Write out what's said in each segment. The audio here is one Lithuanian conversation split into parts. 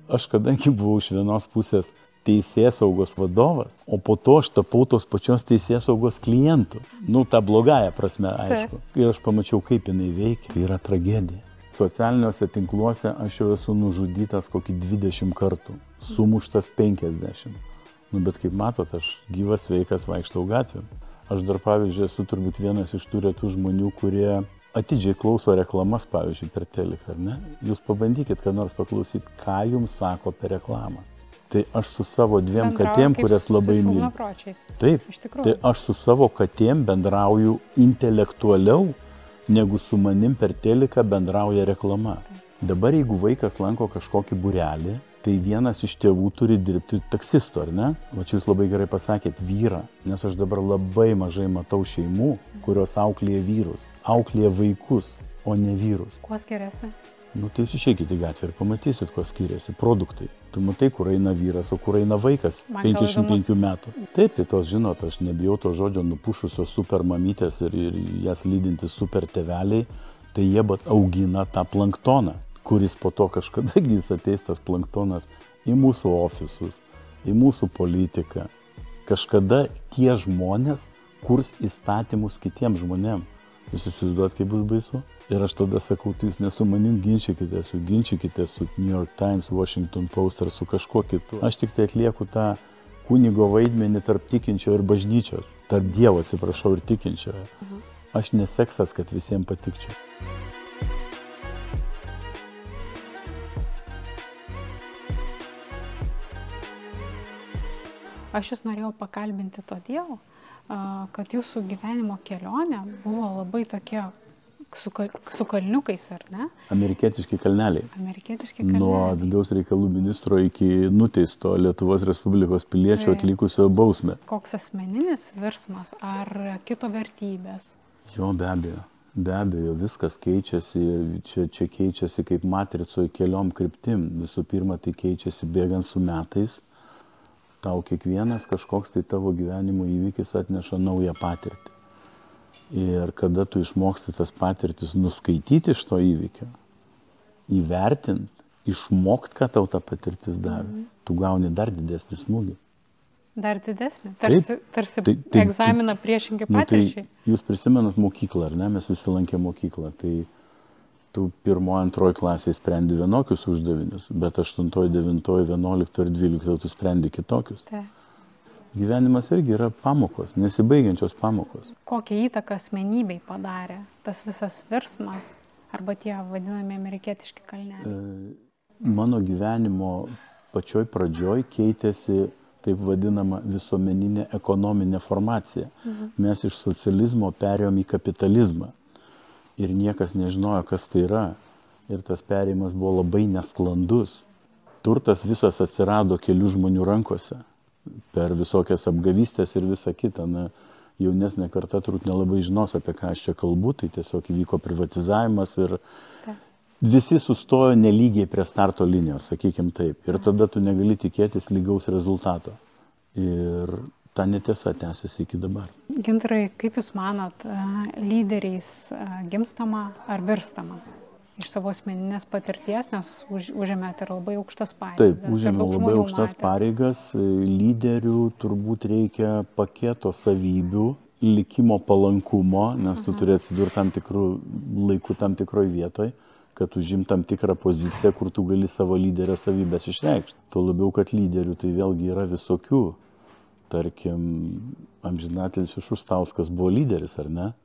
aš kadangi buvau iš vienos pusės teisėsaugos vadovas, o po to aš tapau tos pačios teisėsaugos klientų. Nu, ta blogąja prasme, aišku. Ir aš pamačiau, kaip jinai veikia. Tai yra tragedija. Socialiniuose tinkluose aš jau esu nužudytas kokį 20 kartų, sumuštas 50. Nu, bet kaip matot, aš gyvas, sveikas, vaikštau gatvėm. Aš dar, pavyzdžiui, esu turbūt vienas iš tų retų žmonių, kurie atidžiai klauso reklamas, pavyzdžiui, per teliką, ar ne? Jūs pabandykit, kad nors paklausyti, ką jums sako per reklamą. Tai aš su savo dviem katėm, kurias labai myliu. Taip, tai aš su savo katėm bendrauju intelektualiau, negu su manim per teliką bendrauja reklama. Dabar, jeigu vaikas lanko kažkokį būrelį, tai vienas iš tėvų turi dirbti taksistu, ar ne? Va čia jūs labai gerai pasakėt, vyrą, nes aš dabar labai mažai matau šeimų, kurios auklėja vyrus, auklėja vaikus, o ne vyrus. Kuo skiriasi? Nu tai jūs išeikite į gatvę ir pamatysit, kuo skiriasi produktai. Tu matai, kur eina vyras, o kur eina vaikas 55 metų. Taip, tai tos, žinot, aš nebijau to žodžio nupušusios super mamytės ir jas lydinti super tėveliai, tai jie augina tą planktoną, kuris po to kažkada jis ateis tas planktonas į mūsų ofisus, į mūsų politiką. Kažkada tie žmonės kurs įstatymus kitiems žmonėms. Jūs įsivaizduojat, kaip bus baisu? Ir aš tada sakau, tai jūs ne su manim ginčykite su New York Times, Washington Post ar su kažkuo kitu. Aš tik tai atlieku tą kunigo vaidmenį tarp tikinčio ir bažnyčios. Tarp Dievo, atsiprašau, ir tikinčiojo. Aš neseksas, kad visiems patikčiau. Aš jūs norėjau pakalbinti todėl, kad jūsų gyvenimo kelionė buvo labai tokia su kalniukais, ar ne? Amerikietiški kalneliai. Amerikietiški kalneliai. Nuo vidaus reikalų ministro iki nuteisto Lietuvos Respublikos piliečio atlikusio bausmę. Koks asmeninis virsmas ar kito vertybės? Jo, be abejo. Be abejo, viskas keičiasi, čia keičiasi kaip matricoje keliom kryptim. Visų pirma, tai keičiasi bėgant su metais. Tau kiekvienas kažkoks tai tavo gyvenimo įvykis atneša naują patirtį. Ir kada tu išmoksti tas patirtis nuskaityti iš to įvykio, įvertinti, išmokti, ką tau ta patirtis davė, tu gauni dar didesnį smūgį. Dar didesnį? Tarsi egzaminą priešingai patirčiai. Tai jūs prisimenat mokyklą, ar ne? Mes visi lankė mokyklą. Tai tu 1., 2 klasėje sprendi vienokius uždavinius, bet 8., 9., 11 ir 12 tu sprendi kitokius. Gyvenimas irgi yra pamokos, nesibaigiančios pamokos. Kokią įtaką asmenybei padarė tas visas virsmas arba tie vadinami amerikietiški kalneliai? Mano gyvenimo pačioj pradžioj keitėsi taip vadinama visuomeninė ekonominė formacija. Mes iš socializmo perėjom į kapitalizmą. Ir niekas nežinojo, kas tai yra. Ir tas perėjimas buvo labai nesklandus. Turtas visas atsirado kelių žmonių rankose. Per visokias apgavystės ir visą kitą. Na, jaunesnė karta turbūt nelabai žinos, apie ką aš čia kalbu. Tai tiesiog įvyko privatizavimas ir visi sustojo nelygiai prie starto linijos, sakykim taip. Ir tada tu negali tikėtis lygaus rezultato. Ir ta netiesa tęsiasi iki dabar. Gintarai, kaip Jūs manot, lyderiais gimstama ar virstama? Iš savo asmeninės patirties, nes užėmėte ir labai aukštas pareigas. Taip, užėmė labai aukštas pareigas. Lyderių turbūt reikia paketo savybių, likimo palankumo, nes tu turi atsidurti tam tikrų laikų, tam tikroj vietoj, kad užim tam tikrą poziciją, kur tu gali savo lyderio savybės išreikšti. Tuo labiau, kad lyderių tai vėlgi yra visokių. Tarkim, amžinatilsį Šustauskas buvo lyderis, ar ne?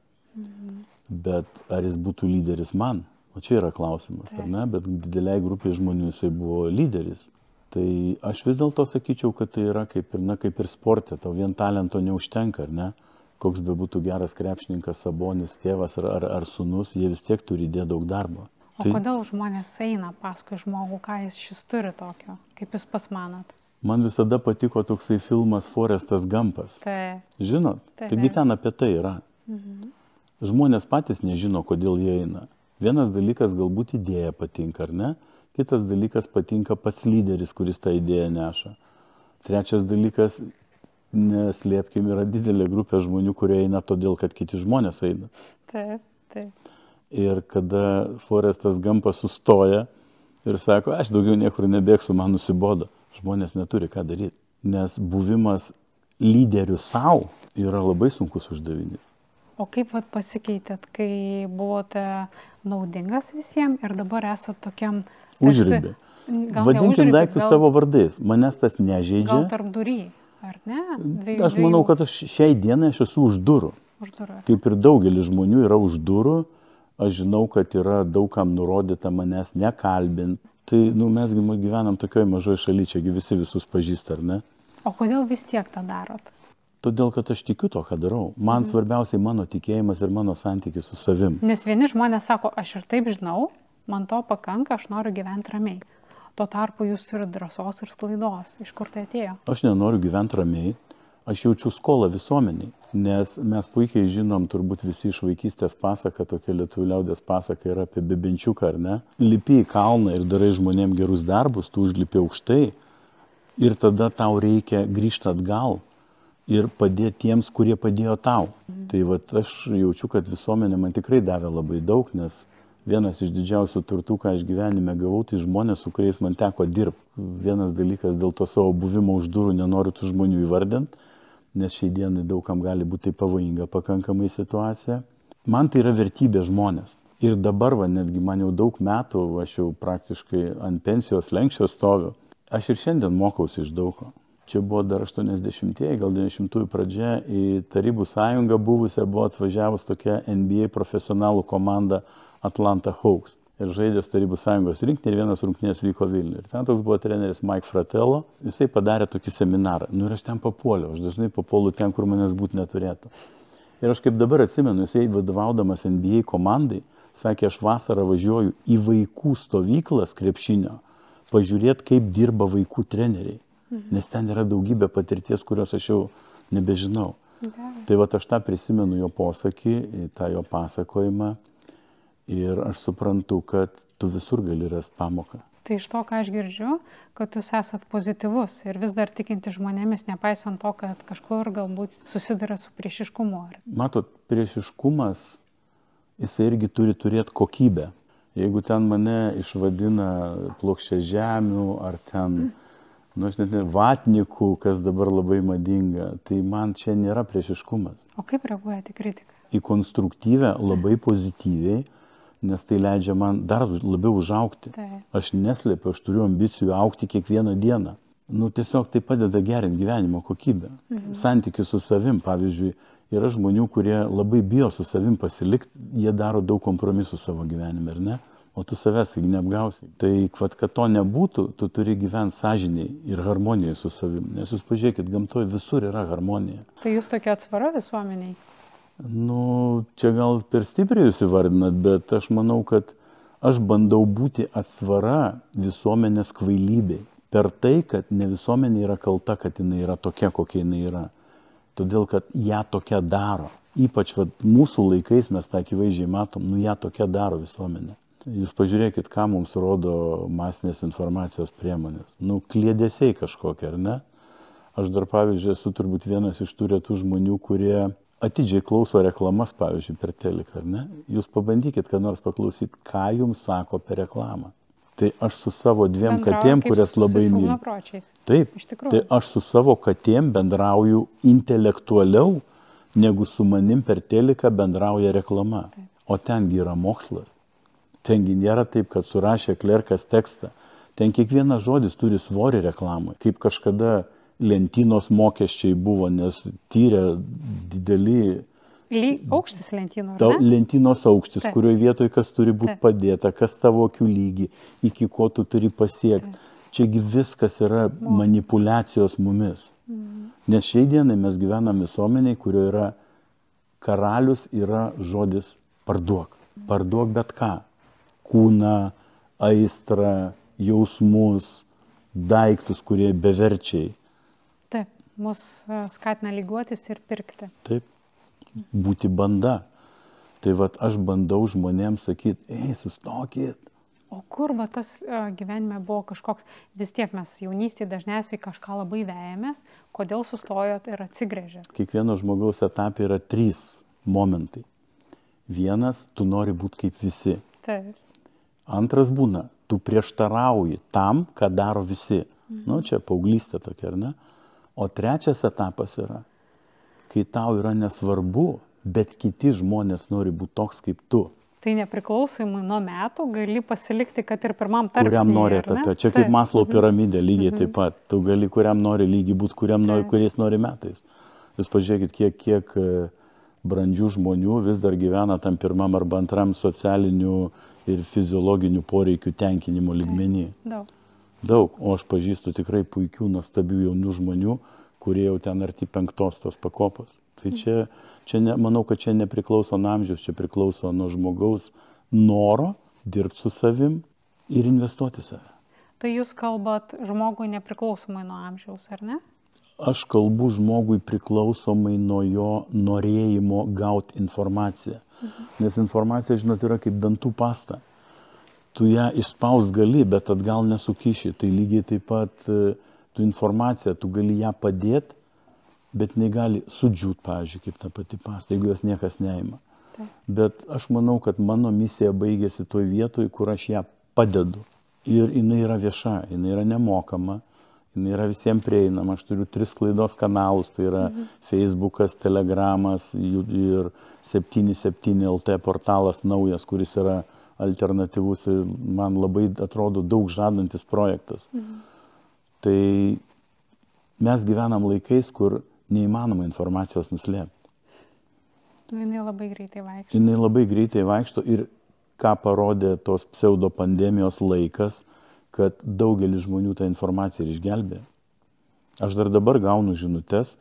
Bet ar jis būtų lyderis man? O čia yra klausimas, ar ne? Bet dideliai grupiai žmonių jisai buvo lyderis. Tai aš vis dėlto sakyčiau, kad tai yra kaip ir sporte. Tau vien talento neužtenka, ar ne? Koks be būtų geras krepšininkas, Sabonis, tėvas ar sūnus, jie vis tiek turi įdėti daug darbo. O kodėl žmonės eina paskui žmogų, ką šis turi tokio? Kaip Jūs pats manot? Man visada patiko toksai filmas Forestas Gampas. Žinot? Taigi ten apie tai yra. Žmonės patys nežino, kodėl jie eina. Vienas dalykas galbūt idėja patinka, ar ne? Kitas dalykas patinka pats lyderis, kuris tą idėją neša. Trečias dalykas, neslėpkim, yra didelė grupė žmonių, kurie eina todėl, kad kiti žmonės eina. Taip. Ir kada Forestas Gampas sustoja Ir sako, aš daugiau niekur nebėgsiu, man nusibodo. Žmonės neturi ką daryti, nes buvimas lyderiu savo yra labai sunkus uždavinys. O kaip pasikeitėt, kai buvote naudingas visiems ir dabar esat tokiam... Užribė. Vadinkim daiktus savo vardais. Manęs tas nežeidžia. Gal tarp durį, ar ne? Aš manau, kad šiai dienai aš esu už durų. Už durų. Kaip ir daugelis žmonių yra už durų. Aš žinau, kad yra daugam nurodyta manęs nekalbint. Tai mes gyvenam tokioj mažoj šaly, čiagi visi visus pažįsta, ar ne? O kodėl vis tiek tą darot? Todėl, kad aš tikiu to, ką darau. Man svarbiausiai mano tikėjimas ir mano santykis su savim. Nes vieni žmonės sako, aš ir taip žinau, man to pakanka, aš noriu gyventi ramiai. Tuo tarpu jūs turite drąsos ir sklaidos. Iš kur tai atėjo? Aš nenoriu gyventi ramiai. Aš jaučiu skolą visuomeniai, nes mes puikiai žinom, turbūt visi iš vaikystės pasaka, tokia lietuvių liaudės pasaka yra apie bebenčiuką, ar ne? Lipi į kalną ir darai žmonėm gerus darbus, tu užlipi aukštai ir tada tau reikia grįžti atgal ir padėti tiems, kurie padėjo tau. Tai aš jaučiu, kad visuomenė man tikrai davė labai daug, nes vienas iš didžiausių turtų, ką aš gyvenime gavau, tai žmonės, su kuriais man teko dirbti. Vienas dalykas, dėl to savo buvimo už durų nenoriu tų žmonių įvardinti, nes šiai dienai daugam gali būti pavojinga pakankamai situacija. Man tai yra vertybė žmonės. Ir dabar, netgi man jau daug metų, aš jau praktiškai ant pensijos lenkščio stoviu. Aš ir šiandien mokausi iš daug ko. Čia buvo dar 80-ieji, gal 90-ųjų pradžia, į Tarybų sąjungą buvusią buvo atvažiavus tokia NBA profesionalų komanda Atlanta Hawks. Ir žaidė Tarybų sąjungos rinktinė ir vienas rungtynės vyko Vilniuje. Ir ten toks buvo treneris Mike Fratello, jisai padarė tokį seminarą. Ir aš ten papuoliau, aš dažnai papuolu ten, kur manęs būti neturėtų. Ir aš kaip dabar atsimenu, jisai vadovaudamas NBA komandai, sakė, aš vasarą važiuoju į vaikų stovyklas krepšinio, pažiūrėti, kaip dirba vaikų treneriai. Nes ten yra daugybė patirties, kurios aš jau nebežinau. Tai aš tą prisimenu jo posakį, tą jo pasakojimą. Ir aš suprantu, kad tu visur gali rasti pamoką. Tai iš to, ką aš girdžiu, kad jūs esat pozityvus ir vis dar tikinti žmonėmis, nepaisant to, kad kažkur galbūt susiduria su priešiškumu. Matot, priešiškumas, jisai irgi turi turėti kokybę. Jeigu ten mane išvadina plokščiažemių ar ten, aš net ne, vatnikų, kas dabar labai madinga, tai man čia nėra priešiškumas. O kaip reaguojate į kritiką? Į konstruktyvę, labai pozityviai, nes tai leidžia man dar labiau užaugti. Aš neslėpiu, aš turiu ambicijų augti kiekvieną dieną. Tiesiog tai padeda gerinti gyvenimo kokybę. Santykį su savim, pavyzdžiui, yra žmonių, kurie labai bijo su savim pasilikti, jie daro daug kompromisų savo gyvenime, ar ne? O tu savęs taigi neapgausi. Tai, kad to nebūtų, tu turi gyventi sąžiniai ir harmonijai su savim. Nes jūs pažiūrėkit, gamtoje visur yra harmonija. Tai jūs tokia atsvara visuomeniai? Čia gal per stipriai jūs įvardinat, bet aš manau, kad aš bandau būti atsvara visuomenės kvailybei. Per tai, kad ne visuomenė yra kalta, kad jinai yra tokia, kokia jinai yra. Todėl, kad ją tokia daro. Ypač mūsų laikais mes tą akivaizdžiai matom, ją tokia daro visuomenė. Jūs pažiūrėkit, ką mums rodo masinės informacijos priemonės. Kliedesiai kažkokie, ar ne? Aš dar, pavyzdžiui, esu turbūt vienas iš tų retų žmonių, kurie atidžiai klauso reklamas, pavyzdžiui, per teliką, ar ne? Jūs pabandykit, kad nors paklausyti, ką jums sako per reklamą. Tai aš su savo dviem katėm, kurias labai myliu. Taip, tai aš su savo katėm bendrauju intelektualiau, negu su manim per teliką bendrauja reklama. O tengi yra mokslas. Tengi nėra taip, kad surašė klerkas tekstą. Ten kiekvienas žodis turi svorį reklamai. Kaip kažkada lentynos mokesčiai buvo, nes tyrė dideli... Aukštis lentynos, ar ne? Lentynos aukštis, kurioje vietoje kas turi būti padėta, kas tavo akių lygį, iki ko tu turi pasiekti. Čiagi viskas yra manipulacijos mumis. Nes šiai dienai mes gyvename visuomeniai, kurioje yra karalius, yra žodis parduok. Parduok bet ką. Kūną, aistrą, jausmus, daiktus, kurie beverčiai. Taip, mus skatina lygiuotis ir pirkti. Taip, būti banda. Tai aš bandau žmonėms sakyti, sustokit. O kur tas gyvenime buvo kažkoks, vis tiek mes jaunystėje dažniausiai kažką labai vejamės, kodėl sustojot ir atsigręžėt? Kiekvieno žmogaus etape yra 3 momentai. Vienas, tu nori būti kaip visi. Taip. Antras būna, tu prieštarauji tam, ką daro visi. Nu, čia paauglystė tokia, ar ne? O trečias etapas yra, kai tau yra nesvarbu, bet kiti žmonės nori būti toks kaip tu. Tai nepriklausomai nuo metų gali pasilikti, kad ir pirmam tarpsnyje. Kuriam nori etape. Čia kaip Maslow piramidė, lygiai taip pat. Tu gali kuriam nori lygiai būti, kuriais nori metais. Jūs pažiūrėkit, kiek brandžių žmonių vis dar gyvena tam pirmam arba antram socialinių ir fiziologinių poreikių tenkinimo lygmenį. Daug. O aš pažįstu tikrai puikių, nuostabių jaunų žmonių, kurie jau ten arti 5 tos pakopos. Tai manau, kad čia nepriklauso nuo amžiaus, čia priklauso nuo žmogaus noro dirbti su savim ir investuoti save. Tai jūs kalbat žmogui nepriklausomai nuo amžiaus, ar ne? Aš kalbu žmogui priklausomai nuo jo norėjimo gauti informaciją. Nes informacija, žinot, yra kaip dantų pasta. Tu ją išspaust gali, bet atgal nesukiši. Tai lygiai taip pat tu informaciją, tu gali ją padėti, bet jinai gali sudžiūt, pavyzdžiui, kaip ta pati pasta, jeigu jos niekas neima. Bet aš manau, kad mano misija baigėsi toj vietoj, kur aš ją padedu. Ir jinai yra vieša, jinai yra nemokama, jinai yra visiems prieinama. Aš turiu 3 sklaidos kanalus, tai yra Facebookas, Telegramas ir 77 LT portalas naujas, kuris yra alternatyvus ir man labai atrodo daug žadantis projektas. Tai mes gyvenam laikais, kur neįmanoma informacijos nuslėpti. Jinai labai greitai vaikšto. Jinai labai greitai vaikšto ir ką parodė tos pseudo pandemijos laikas, kad daugelis žmonių tą informaciją ir išgelbė. Aš dar dabar gaunu žinutes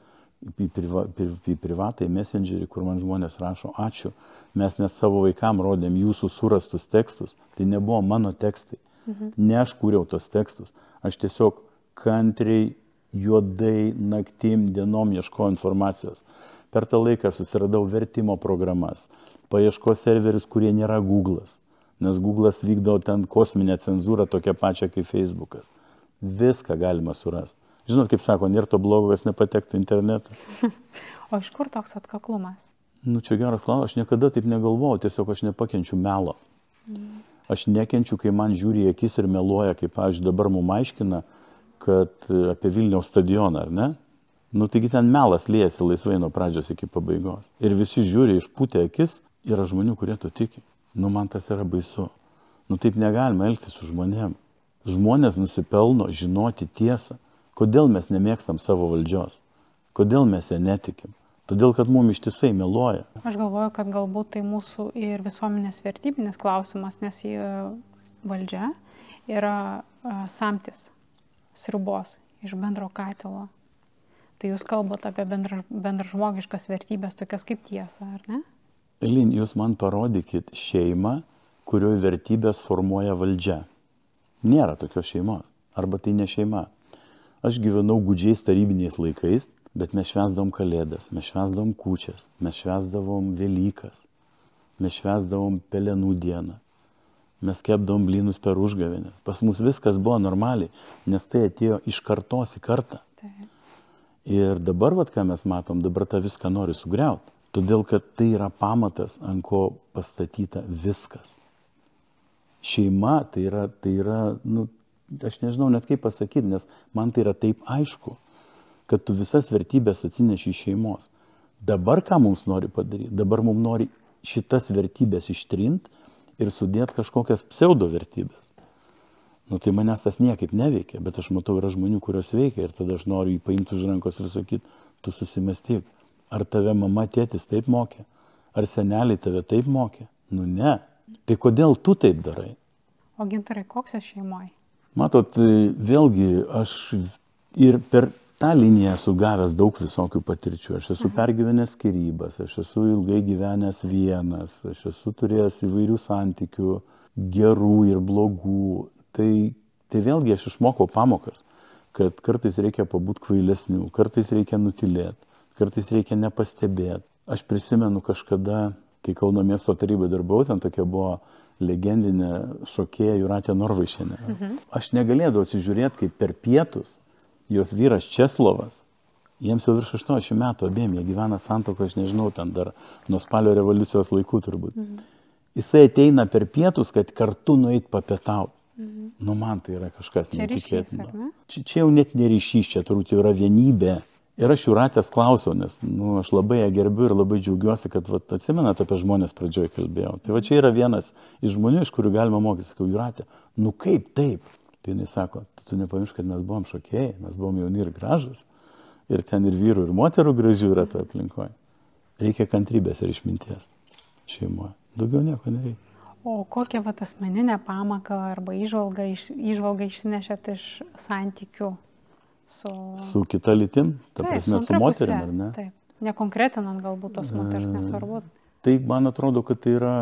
į privatą, į messengerį, kur man žmonės rašo, ačiū, mes net savo vaikam rodėm jūsų surastus tekstus. Tai nebuvo mano tekstai. Ne aš kūriau tos tekstus. Aš tiesiog kantriai, juodai, naktim, dienom ieškojau informacijos. Per tą laiką susiradau vertimo programas, paieškos serverius, kurie nėra Google'as, nes Google'as vykdo ten kosminę cenzūrą tokią pačią kaip Facebookas. Viską galima surasti. Žinot, kaip sako, nėra to blogo, kas nepatektų į internetą. O iš kur toks atkaklumas? Nu, čia geras klausimas, aš niekada taip negalvojau, tiesiog aš nepakenčiu melo. Aš nekenčiu, kai man žiūri į akis ir meluoja, kaip, pavyzdžiui, dabar mums aiškina, kad apie Vilniaus stadioną, ar ne? Nu, taigi ten melas liejasi laisvai nuo pradžios iki pabaigos. Ir visi žiūri išpūtę akis, yra žmonių, kurie to tiki. Nu, man tas yra baisu. Nu, taip negalima elgtis su žmonėm. Žmonės nusipelno žinoti tiesą. Kodėl mes nemėgstam savo valdžios? Kodėl mes ją netikim? Todėl, kad mums ištisai meluoja. Aš galvoju, kad galbūt tai mūsų ir visuomenės vertybinis klausimas, nes valdžia yra samtis sriubos iš bendro katilo. Tai jūs kalbate apie bendražmogiškas vertybės, tokias kaip tiesa, ar ne? Elin, jūs man parodykit šeimą, kurioje vertybės formuoja valdžia. Nėra tokios šeimos. Arba tai ne šeima. Aš gyvenau gūdžiais tarybiniais laikais, bet mes švęsdavom Kalėdas, mes švęsdavom kūčias, mes švęsdavom Velykas, mes švęsdavom Pelenų dieną. Mes kepdavom blynus per užgavėnę. Pas mus viskas buvo normaliai, nes tai atėjo iš kartos į kartą. Ir dabar, ką mes matom, dabar tą viską nori sugriauti. Todėl, kad tai yra pamatas, ant ko pastatyta viskas. Šeima tai yra, nu, aš nežinau net kaip pasakyti, nes man tai yra taip aišku, kad tu visas vertybės atsineši iš šeimos. Dabar ką mums nori padaryti? Dabar mums nori šitas vertybės ištrinti ir sudėti kažkokias pseudo vertybės. Nu tai manęs tas niekaip neveikia, bet aš matau, yra žmonių, kurios veikia ir tada aš noriu jį paimti už rankos ir sakyti, tu susimąstyk, ar tave mama, tėtis taip mokė, ar seneliai tave taip mokė? Nu ne. Tai kodėl tu taip darai? O Gintarai, koks esi šeimoje? Matot, vėlgi aš ir per tą liniją esu gavęs daug visokių patirčių. Aš esu pergyvenęs skyrybas, aš esu ilgai gyvenęs vienas, aš esu turėjęs įvairių santykių, gerų ir blogų. Tai vėlgi aš išmokau pamokas, kad kartais reikia pabūti kvailesnių, kartais reikia nutilėti, kartais reikia nepastebėti. Aš prisimenu kažkada, kai Kauno miesto tarybai darbau, ten tokia buvo legendinė šokėja Jūratė Norvaišienė. Aš negalėdavau atsižiūrėti, kaip per pietus jos vyras Česlovas, jiems jau virš 80 metų abiem, jie gyvena santuokoje, aš nežinau, ten dar nuo spalio revoliucijos laikų turbūt. Jisai ateina per pietus, kad kartu nueit papietauti. Nu, man tai yra kažkas netikėtino. Ryšys, Čia jau net neryšys, čia turbūt jau yra vienybė. Ir aš Jūratės klausiau, nes aš labai ją gerbiu ir labai džiaugiuosi, kad atsimenat, apie žmonės pradžioje kalbėjau. Tai va čia yra vienas iš žmonių, iš kurių galima mokytis. Sakau, Jūratė, nu kaip taip? Tai jinai sako, tu nepamiršk, kad mes buvom šokėjai, mes buvom jauni ir gražus. Ir ten ir vyrų, ir moterų gražių yra toje aplinkoje. Reikia kantrybės ir išminties šeimoje. Daugiau nieko nereikia. O kokią asmeninę pamoką arba įžvalgą išsinešėt iš santykių su kita lytim, ta prasme su moterim, ar ne? Taip, nekonkretinant galbūt tos moters, nesvarbu. Tai man atrodo, kad tai yra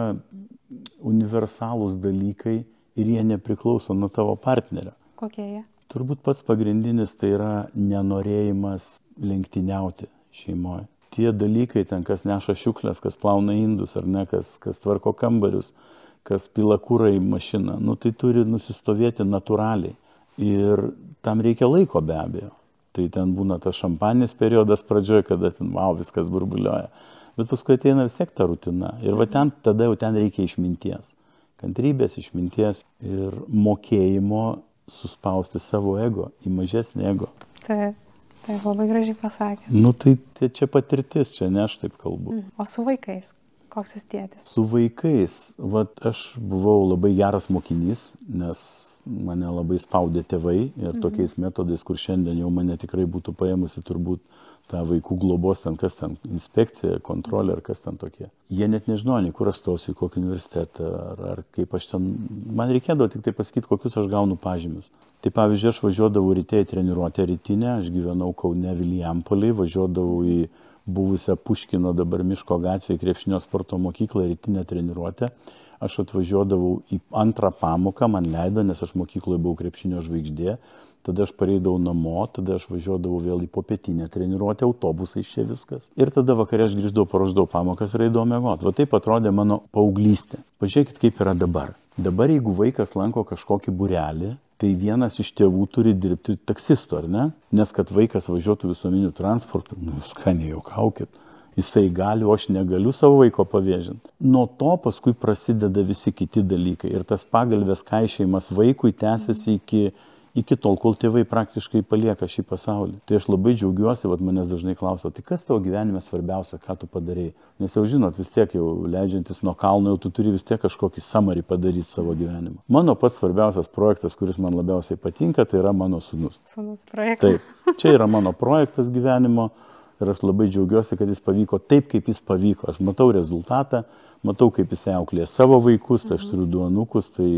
universalūs dalykai ir jie nepriklauso nuo tavo partnerio. Kokie jie? Turbūt pats pagrindinis tai yra nenorėjimas lenktyniauti šeimoje. Tie dalykai ten, kas neša šiukšles, kas plauna indus, ar ne, kas tvarko kambarius, kas pila kūrą į mašiną, tai turi nusistovėti natūraliai. Ir tam reikia laiko be abejo. Tai ten būna tas šampaninis periodas pradžioje, kada ten, viskas burbulioja. Bet paskui ateina vis tiek ta rutina. Ir tada jau ten reikia išminties. Kantrybės, išminties ir mokėjimo suspausti savo ego į mažesnį ego. Taip, labai gražiai pasakė. Tai čia patirtis, čia ne aš taip kalbu. O su vaikais? Koks jis tėtis? Su vaikais, aš buvau labai geras mokinys, nes mane labai spaudė tėvai ir tokiais metodais, kur šiandien jau mane tikrai būtų paėmusi turbūt tą vaikų globos, kas ten, inspekcija, kontrolė ar kas ten tokie. Jie net nežinojo, nei kur aš stosiu, į kokį universitetą, ar kaip aš ten, man reikėdavo tik tai pasakyti, kokius aš gaunu pažymius. Tai pavyzdžiui, aš važiuodavau ryte į treniruotę rytinę, aš gyvenau Kaune Vilijampoliai, važiuodavau į buvusią Puškino dabar Miško gatvėje krepšinio sporto mokyklą rytinę treniruotę. Aš atvažiuodavau į antrą pamoką, man leido, nes aš mokykloje buvau krepšinio žvaigždė. Tada aš pareidavau namo, tada aš važiuodavau vėl į popietinę treniruotę, autobusais čia viskas. Ir tada vakare aš grįždavau, paruošdavau pamokas ir eidavau miegoti. Va taip atrodė mano paauglystė. Pažiūrėkit, kaip yra dabar. Dabar, jeigu vaikas lanko kažkokį būrelį, tai vienas iš tėvų turi dirbti taksistu, ar ne? Nes kad vaikas važiuotų visuomeniniu transportu, jūs ką nejuokaukit. Jisai gali, o aš negaliu savo vaiko pavėžinti. Nuo to paskui prasideda visi kiti dalykai. Ir tas pagalvės kaišėjimas vaikui tęsiasi iki tol, kol tėvai praktiškai palieka šį pasaulį. Tai aš labai džiaugiuosi, manęs dažnai klausia, tai kas tavo gyvenime svarbiausia, ką tu padarėjai? Nes jau žinot, vis tiek jau leidžiantis nuo kalno, jau tu turi vis tiek kažkokį summary padaryti savo gyvenimą. Mano pats svarbiausias projektas, kuris man labiausiai patinka, tai yra mano sūnus. Sūnus projektas. Taip, čia yra mano projektas gyvenimo. Ir aš labai džiaugiuosi, kad jis pavyko taip, kaip jis pavyko. Aš matau rezultatą, matau, kaip jis auklėja savo vaikus, tai aš turiu 2 anūkus, tai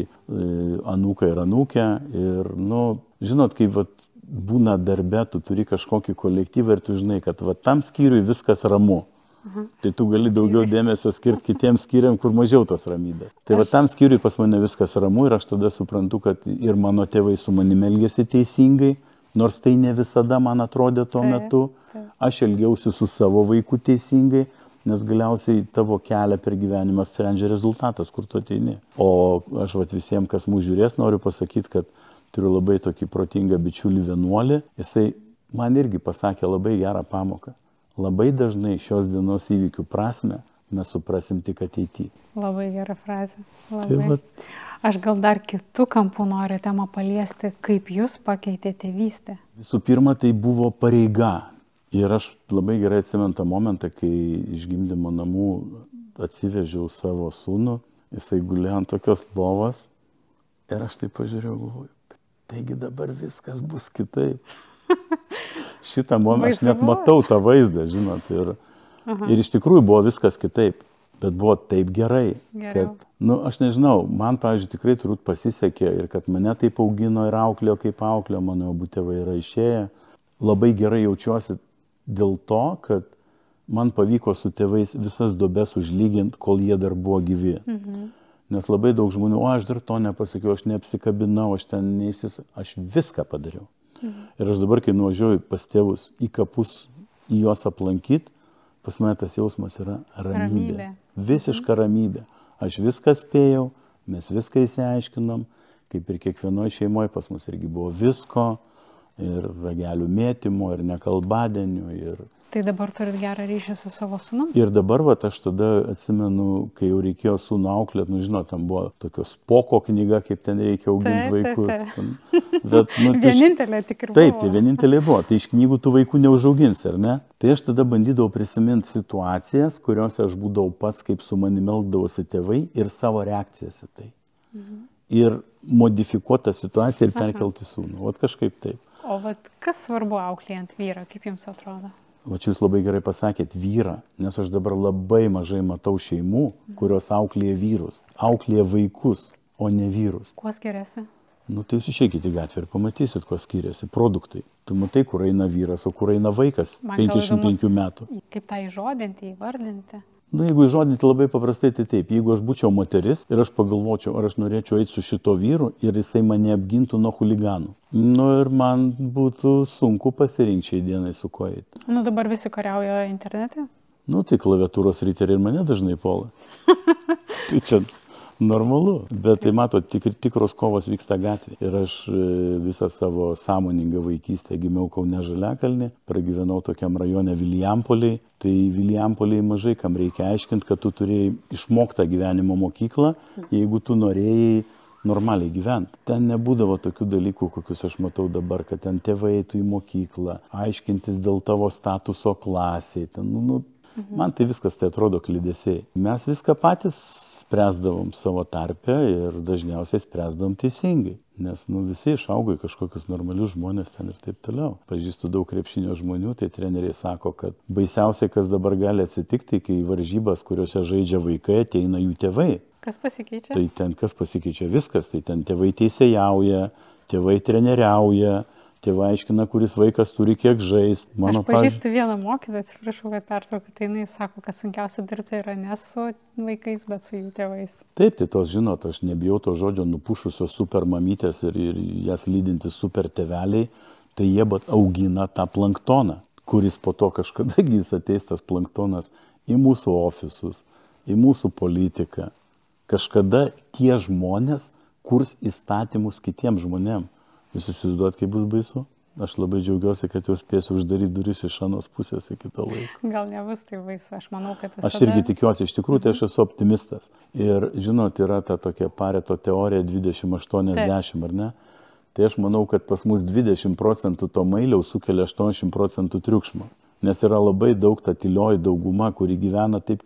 anūka ir anūkė. Ir, žinot, kai būna darbe, tu turi kažkokį kolektyvą ir tu žinai, kad tam skyriui viskas ramu. Tai tu gali daugiau dėmesio skirti kitiems skyriam, kur mažiau tos ramybės. Tai tam skyriui pas mane viskas ramu ir aš tada suprantu, kad ir mano tėvai su manimi elgėsi teisingai. Nors tai ne visada man atrodė tuo metu, aš elgiausi su savo vaiku teisingai, nes galiausiai tavo kelią per gyvenimą sprendžia rezultatas, kur tu ateini. O aš visiems, kas mūsų žiūrės, noriu pasakyti, kad turiu labai tokį protingą bičiulį vienuolį. Jisai man irgi pasakė labai gerą pamoką. Labai dažnai šios dienos įvykių prasme mes suprasim tik ateityje. Labai gera frazė. Aš gal dar kitų kampų noriu temą paliesti, kaip jūs pakeitė tėvystę. Visų pirma, tai buvo pareiga. Ir aš labai gerai atsimenu tą momentą, kai iš gimdymo namų atsivežiau savo sūnų, jisai gulėjo ant tokios lovos ir aš taip pažiūrėjau, galvoju, taigi dabar viskas bus kitaip. Šitą momentą aš net matau tą vaizdą, žinot, ir iš tikrųjų buvo viskas kitaip. Bet buvo taip gerai, kad, aš nežinau, man, pavyzdžiui, tikrai turbūt pasisekė ir kad mane taip augino ir auklėjo kaip auklėjo, mano abu tėvai yra išėję. Labai gerai jaučiuosi dėl to, kad man pavyko su tėvais visas duobes užlyginti, kol jie dar buvo gyvi. Nes labai daug žmonių, aš dar to nepasakiau, aš neapsikabinau, aš viską padariau. Ir aš dabar, kai nuvažiuoju pas tėvus į kapus, į juos aplankyti, pas mane tas jausmas yra ramybė. Visiška ramybė. Aš viską spėjau, mes viską įsiaiškinom, kaip ir kiekvienoje šeimoje pas mus irgi buvo visko, ir ragelių mėtymo, ir nekalbadienių, Tai dabar turit gerą ryšį su savo sūnum? Ir dabar, va, aš tada atsimenu, kai jau reikėjo sūnų auklėti, nu, žinot, tam buvo tokios Spoko knyga, kaip ten reikia auginti vaikus. Bet, nu, vienintelė tik ir buvo. Taip, tai vienintelė buvo. Tai iš knygų tų vaikų neužauginsi, ar ne? Tai aš tada bandydavau prisiminti situacijas, kuriuose aš būdavau pats, kaip su manimi elgdavosi tėvai ir savo reakcijas į tai. Ir modifikuotą situaciją ir perkelti sūnų. Vat kažkaip taip. O vat kas svarbu auklėjant vyrą, kaip jums atrodo? Va čia jūs labai gerai pasakėt vyrą, nes aš dabar labai mažai matau šeimų, kurios auklėja vyrus, auklėja vaikus, o ne vyrus. Kuo skiriasi? Nu tai jūs išeikite į gatvę ir pamatysit, kuo skiriasi produktai. Tu matai, kur eina vyras, o kur eina vaikas 55 metų. Kaip tą įžodinti, įvardinti? Nu, jeigu įžodinti labai paprastai, tai taip. Jeigu aš būčiau moteris ir aš pagalvočiau, ar aš norėčiau eiti su šito vyru ir jisai mane apgintų nuo chuliganų. Nu ir man būtų sunku pasirinkti šiai dienai su kuo eiti. Nu dabar visi kariauja internete? Nu tai klaviatūros riteriai ir mane dažnai puola. Tai čia normalu. Bet tai mato, tikros kovos vyksta gatvėje. Ir aš visą savo sąmoningą vaikystę gimiau Kaune Žaliakalny, pragyvenau tokiam rajone Vilijampoliai. Tai Vilijampoliai mažai kam reikia aiškinti, kad tu turėjai išmoktą gyvenimo mokyklą, jeigu tu norėjai normaliai gyventi. Ten nebūdavo tokių dalykų, kokius aš matau dabar, kad ten tėvai eitų į mokyklą, aiškintis dėl tavo statuso klasėje. Man tai viskas tai atrodo klydesiai. Mes viską patys spręsdavom savo tarpę ir dažniausiai spręsdavom teisingai. Nes visi išaugo į kažkokius normalius žmonės ten ir taip toliau. Pažįstu daug krepšinio žmonių, tai treneriai sako, kad baisiausiai, kas dabar gali atsitikti, kai varžybas, kuriuose žaidžia vaikai, ateina jų tėvai. Kas pasikeičia? Tai ten kas pasikeičia viskas, tai ten tėvai teisėjauja, tėvai treneriauja. Tėvai aiškina, kuris vaikas turi kiek žaisti. Aš pažįstu vieną mokytoją, atsiprašau, kad pertraukiu, tai jinai sako, kad sunkiausia dirbti yra ne su vaikais, bet su jų tėvais. Taip, tai tos žinot, aš nebijau to žodžio nupušusios super mamytės ir jas lydinti super tėveliai, tai jie augina tą planktoną, kuris po to kažkada jis ateis tas planktonas į mūsų ofisus, į mūsų politiką. Kažkada tie žmonės kurs įstatymus kitiems žmonėms. Jūs įsivaizduojat, kaip bus baisu? Aš labai džiaugiuosi, kad jau spėsiu uždaryti duris iš anos pusės iki to laiko. Gal nebus tai baisu, aš manau, kad visada... Aš irgi tikiuosi, iš tikrųjų, tai aš esu optimistas. Ir žinot, yra ta tokia Pareto teorija 20-80, ar ne? Tai aš manau, kad pas mus 20% to mailiaus sukelia 80% triukšmo. Nes yra labai daug ta tylioji dauguma, kuri gyvena taip,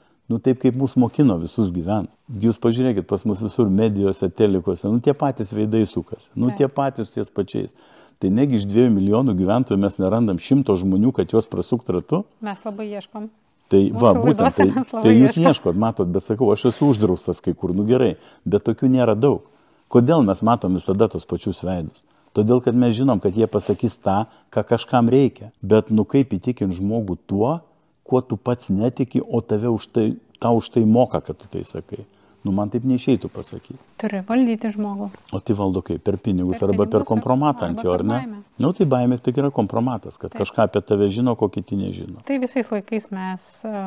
kaip mus mokino visus gyventi. Jūs pažiūrėkit, pas mus visur medijose, telikose, tie patys veidai sukasi, tie patys ties pačiais. Tai negi iš 2 milijonų gyventojų mes nerandam 100 žmonių, kad juos prasukt ratu? Mes labai ieškom. Tai va, būtent, tai jūs ieškot, matot, bet sakau, aš esu uždraustas kai kur, gerai, bet tokių nėra daug. Kodėl mes matom visada tos pačius veidus? Todėl, kad mes žinom, kad jie pasakys tą, ką kažkam reikia. Bet kaip įtikinti žmogų tuo, kuo tu pats netiki, o tau už tai moka, kad tu tai sakai. Man taip neišeitų pasakyti. Turi valdyti žmogų. O tai valdo kaip? Per pinigus arba per kompromatą ant jo, ar ne? Tai baimė tai yra kompromatas, kad kažką apie tave žino, ko kiti nežino. Tai visais laikais mes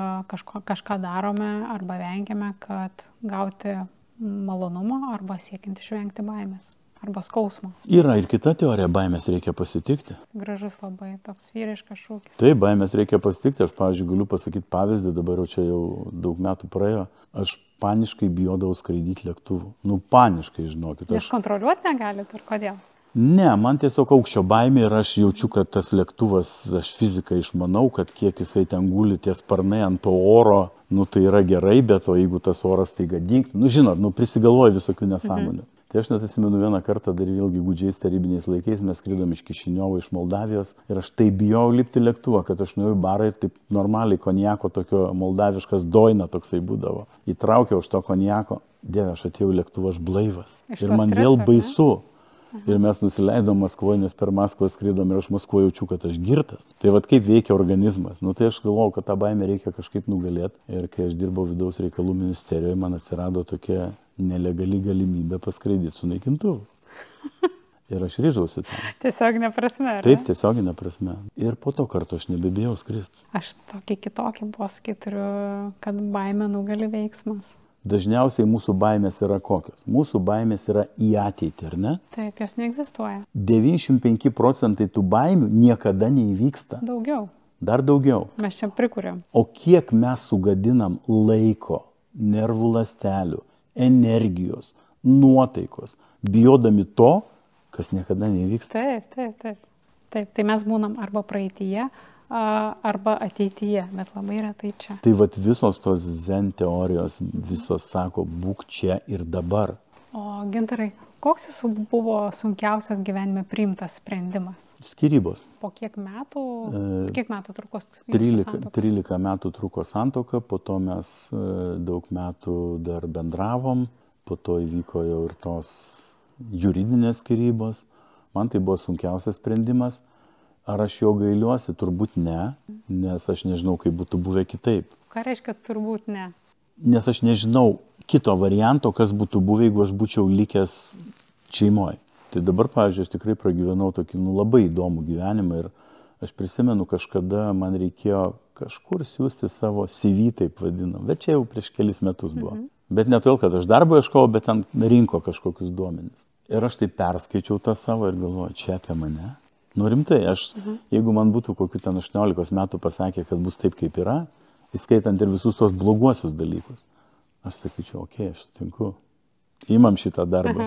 kažką darome arba vengiame, kad gauti malonumo arba siekiant išvengti baimės. Arba skausmo. Yra ir kita teorija, baimės reikia pasitikti. Gražus labai, toks vyriškas šūkis. Taip, baimės reikia pasitikti. Aš, pavyzdžiui, galiu pasakyti pavyzdį, dabar jau čia daug metų praėjo. Aš paniškai bijodavau skraidyti lėktuvu. Paniškai, žinokit. Jūs kontroliuoti negalite ir kodėl? Ne, man tiesiog aukščio baimė ir aš jaučiu, kad tas lėktuvas, aš fiziką išmanau, kad kiek jisai ten guli tie sparnai ant to oro, tai yra gerai, bet o jeigu tas oras tai gadingtų, žinot, prisigalvoju visokių nesąmonių. Tai aš net atsimenu vieną kartą, dar vėlgi gūdžiais tarybiniais laikais, mes skridom iš Kišiniovo, iš Moldavijos ir aš taip bijau lipti lėktuvą, kad aš nuėjau į barą ir taip normaliai konjako tokio moldaviškas doina toksai būdavo. Įtraukiau už to konjako, Dieve, aš atėjau į lėktuvą, aš blaivas. Ir man vėl baisu. Ir mes nusileidom Maskvoje, nes per Maskvą skridom ir aš Maskvoje jaučiu, kad aš girtas. Tai kaip veikia organizmas. Tai aš galvojau, kad tą baimę reikia kažkaip nugalėti. Ir kai aš dirbau vidaus reikalų ministerijoje, man atsirado tokia nelegali galimybė paskraidyti su naikintuvu. Ir aš ryžausi tam. Tiesioginė prasme, ar ne? Taip, tiesioginė prasme. Ir po to kartu aš nebebijau skristi. Aš tokį posakį turiu, kad baimė nugali veiksmas. Dažniausiai mūsų baimės yra kokios? Mūsų baimės yra į ateitį, ar ne? Taip, jos neegzistuoja. 95% tų baimių niekada neįvyksta. Daugiau. dar daugiau. Mes čia prikūrėm. O kiek mes sugadinam laiko, nervų ląstelių, energijos, nuotaikos, bijodami to, kas niekada nevyks. Taip. Tai mes būnam arba praeityje, arba ateityje, bet labai retai čia. Tai vat visos tos zen teorijos, visos sako, būk čia ir dabar. O Gintarai, koks jūsų buvo sunkiausias gyvenime priimtas sprendimas? Skyrybos. Po kiek metų truko 13 metų truko santuoka, po to mes daug metų dar bendravom, po to įvyko jau ir tos juridinės skyrybos. Man tai buvo sunkiausias sprendimas. Ar aš jo gailiuosi? Turbūt ne, nes aš nežinau, kaip būtų buvę kitaip. Ką reiškia turbūt ne? Nes aš nežinau kito varianto, kas būtų buvę, jeigu aš būčiau likęs šeimoje. Tai dabar, pavyzdžiui, aš tikrai pragyvenau tokį labai įdomų gyvenimą ir aš prisimenu, kažkada man reikėjo kažkur siūsti savo CV, taip vadinam, bet čia jau prieš kelis metus buvo. Bet ne todėl, kad aš darbo ieškojau, bet ten rinko kažkokius duomenis. Ir aš tai perskaičiau tą savo ir galvoju, čia apie mane. Nu rimtai, jeigu man būtų kokių ten 18 metų pasakę, kad bus taip, kaip yra, įskaitant ir visus tos bloguosius dalykus, aš sakyčiau, okei, aš sutinku, imam šitą darbą.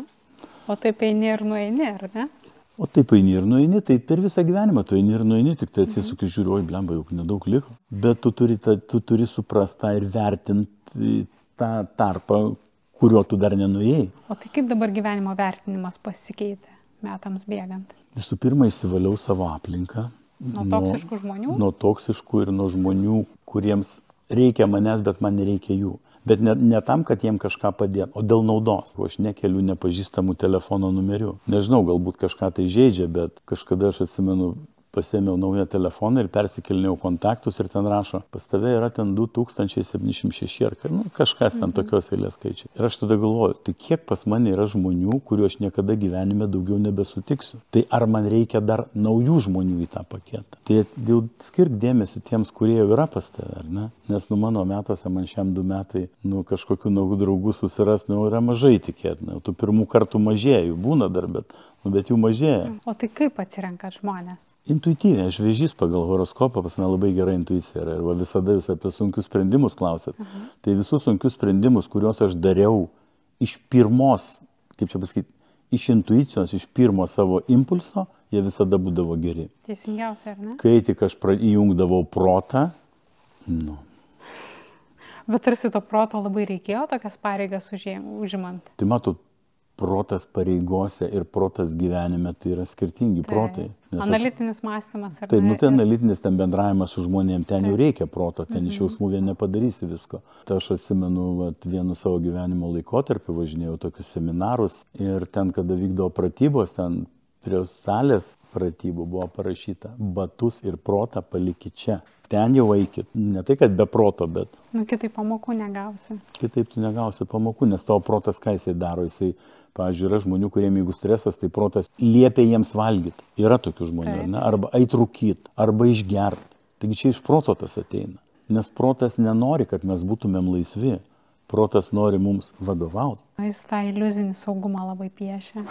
O taip eini ir nueini, ar ne? O taip eini ir nueini, tai per visą gyvenimą tu eini ir nueini, tik tai atsisuki, žiūriu, oi, blemba, jau nedaug liko. Bet tu turi suprastą ir vertinti tą tarpą, kurio tu dar nenuėjai. O tai kaip dabar gyvenimo vertinimas pasikeitė metams bėgant? Visų pirma, išsivaliau savo aplinką. Nuo toksiškų žmonių? Nuo toksiškų ir nuo žmonių, kuriems reikia manęs, bet man nereikia jų. Bet ne tam, kad jiem kažką padėt, o dėl naudos. Aš nekeliu nepažįstamų telefono numerių. Nežinau, galbūt kažką tai žaidžia, bet kažkada aš atsimenu, pasėmiau naują telefoną ir persikėlinėjau kontaktus ir ten rašo, pas tave yra ten 2706 ar kažkas ten tokios eilės skaičiai. Ir aš tada galvoju, tai kiek pas mane yra žmonių, kuriuo aš niekada gyvenime daugiau nebesutiksiu. Tai ar man reikia dar naujų žmonių į tą paketą? Tai jau skirk dėmesį tiems, kurie jau yra pas tave, ar ne? Nes mano metuose, man šiam 2 metai, kažkokių naujų draugų susiras, yra mažai tikėtina. Tų pirmų kartų mažėja, jų būna dar, bet jų mažėja. O tai kaip atsirenkat žmonės? Intuityviai, aš vėžys pagal horoskopą, pas mane labai gera intuicija yra. Ir visada jūs apie sunkius sprendimus klausėt. Tai visus sunkius sprendimus, kuriuos aš dariau iš pirmos, kaip čia pasakyti, iš intuicijos, iš pirmo savo impulso, jie visada būdavo geri. Teisingiausia, ar ne? Kai tik aš įjungdavau protą, Bet tarsi to proto labai reikėjo tokias pareigas užimant. Tai matot, protas pareigose ir protas gyvenime tai yra skirtingi protai. Analitinis mąstymas. Tai, tai analitinis ten bendravimas su žmonėm, ten jau reikia proto, ten iš jausmų vien nepadarysi visko. Tai aš atsimenu, vienu savo gyvenimo laikotarpiu važinėjau tokius seminarus ir ten, kada vykdavo pratybos, ten prie salės pratybų buvo parašyta, batus ir protą palikit čia. Ten jau eikit. Ne tai, kad be proto, bet... Kitaip pamokų negausi. Kitaip tu negausi pamokų, nes tavo protas ką jisai daro. Jisai, pavyzdžiui, yra žmonių, kuriem jeigu stresas, tai protas liepia jiems valgyti. Yra tokių žmonių, ne? Arba eit rūkyt, arba išgert. Taigi čia iš proto tas ateina. Nes protas nenori, kad mes būtumėm laisvi. Protas nori mums vadovauti. Jis tą iliuzinį saugumą labai piešia.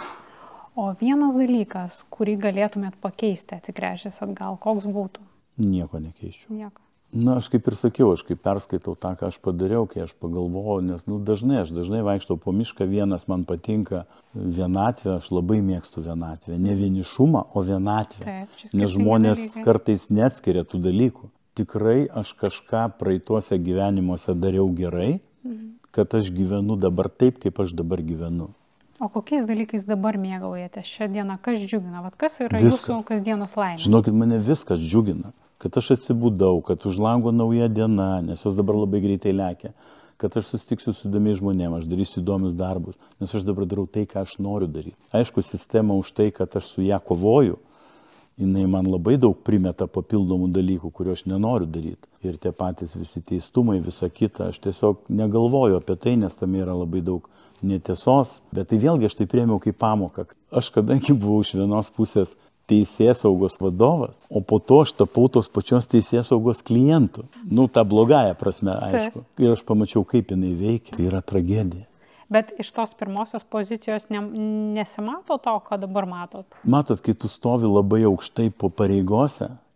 O vienas dalykas, kurį galėtumėt pakeisti atsigręžęs atgal, koks būtų? Nieko nekeičiu. Nieko. Na, aš kaip ir sakiau, aš kaip perskaitau tą, ką aš padariau, kai aš pagalvojau, nes dažnai vaikštau po mišką vienas, man patinka vienatvė, aš labai mėgstu vienatvę. Ne vienišumą, o vienatvę. Taip, nes žmonės kartais neatskiria tų dalykų. Tikrai aš kažką praeituose gyvenimuose dariau gerai, kad aš gyvenu dabar taip, kaip aš dabar gyvenu. O kokiais dalykais dabar mėgaujate šią dieną? Kas džiugina? Kas yra jūsų kasdienos laimė? Žinokit, mane viskas džiugina. Kad aš atsibudau, kad už lango nauja diena, nes jos dabar labai greitai lekia. Kad aš susitiksiu su įdomiais žmonėmis, aš darysiu įdomius darbus, nes aš dabar darau tai, ką aš noriu daryti. Aišku, sistema už tai, kad aš su ją kovoju, jinai man labai daug primeta papildomų dalykų, kuriuo aš nenoriu daryti. Ir tie patys visi teistumai, visa kita, aš tiesiog negalvoju apie tai, nes tam yra labai daug netiesos. Bet tai vėlgi aš tai priėmiau kaip pamoką. Aš kadangi buvau iš vienos pusės teisėsaugos vadovas, o po to aš tapau tos pačios teisėsaugos klientų. Ta blogąja prasme, aišku. Ir aš pamačiau, kaip jinai veikia. Tai yra tragedija. Bet iš tos pirmosios pozicijos nesimato to, ką dabar matot? Matot, kai tu stovi labai aukštai po pareigose,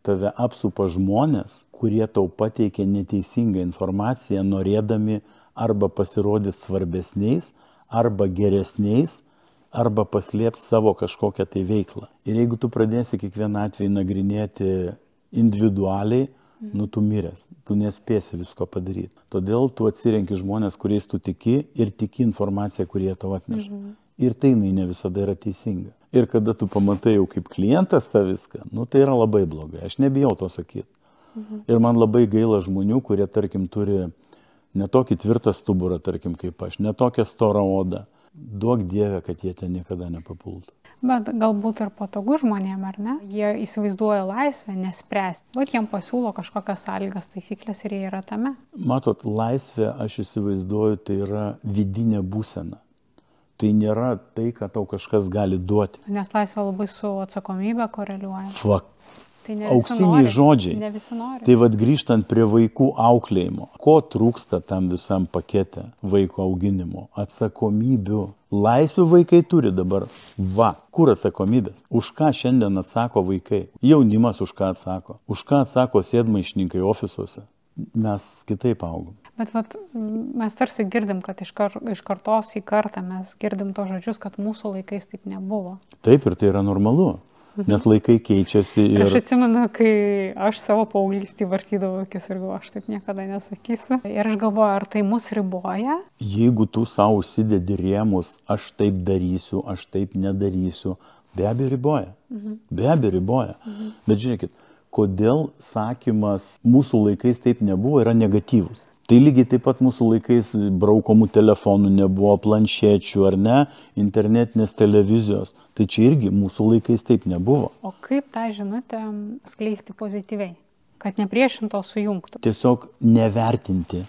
tave apsupa žmonės, kurie tau pateikia neteisingą informaciją, norėdami arba pasirodyti svarbesniais, arba geresniais, arba paslėpti savo kažkokią tai veiklą. Ir jeigu tu pradėsi kiekvieną atvejį nagrinėti individualiai, tu miręs, tu nespėsi visko padaryti. Todėl tu atsirenki žmonės, kuriais tu tiki ir tiki informaciją, kurie tau atneša. Ir tai ne visada yra teisinga. Ir kada tu pamatai jau kaip klientas tą viską, tai yra labai blogai. Aš nebijau to sakyti. Ir man labai gaila žmonių, kurie, tarkim, turi netokį tvirtą stuburą, tarkim, kaip aš, netokią storą odą. Duok Dieve, kad jie ten niekada nepapultų. Bet galbūt ir patogu žmonėm, ar ne? Jie įsivaizduoja laisvę, nespręsti. Vat jiem pasiūlo kažkokias sąlygas, taisyklės ir jie yra tame. Matot, laisvė, aš įsivaizduoju, tai yra vidinė būsena. Tai nėra tai, ką tau kažkas gali duoti. Nes laisvė labai su atsakomybė koreliuoja. Tai auksiniai žodžiai. Ne visi nori. Tai vad grįžtant prie vaikų auklėjimo. Ko trūksta tam visam pakete vaiko auginimo? Atsakomybių. Laisvių vaikai turi dabar. Kur atsakomybės? Už ką šiandien atsako vaikai? Jaunimas už ką atsako? Už ką atsako sėdmaišininkai ofisuose? Mes kitaip augom. Bet mes tarsi girdim, kad iš kartos į kartą mes girdim tos žodžius, kad mūsų laikais taip nebuvo. Taip, ir tai yra normalu. Nes laikai keičiasi ir... Aš atsimenu, kai aš savo paauglystį vartydavau akis ir galvoju, aš taip niekada nesakysiu. Ir aš galvoju, ar tai mus riboja? Jeigu tu savo užsidedi rėmus, aš taip darysiu, aš taip nedarysiu, be abejo riboja. Be abejo riboja. Bet žiūrėkit, kodėl sakymas mūsų laikais taip nebuvo yra negatyvus. Tai lygiai taip pat mūsų laikais braukomų telefonų nebuvo, planšečių ar ne, internetinės televizijos. Tai čia irgi mūsų laikais taip nebuvo. O kaip tą žinutę skleisti pozityviai? Kad nepriešinto sujungtų? Tiesiog nevertinti.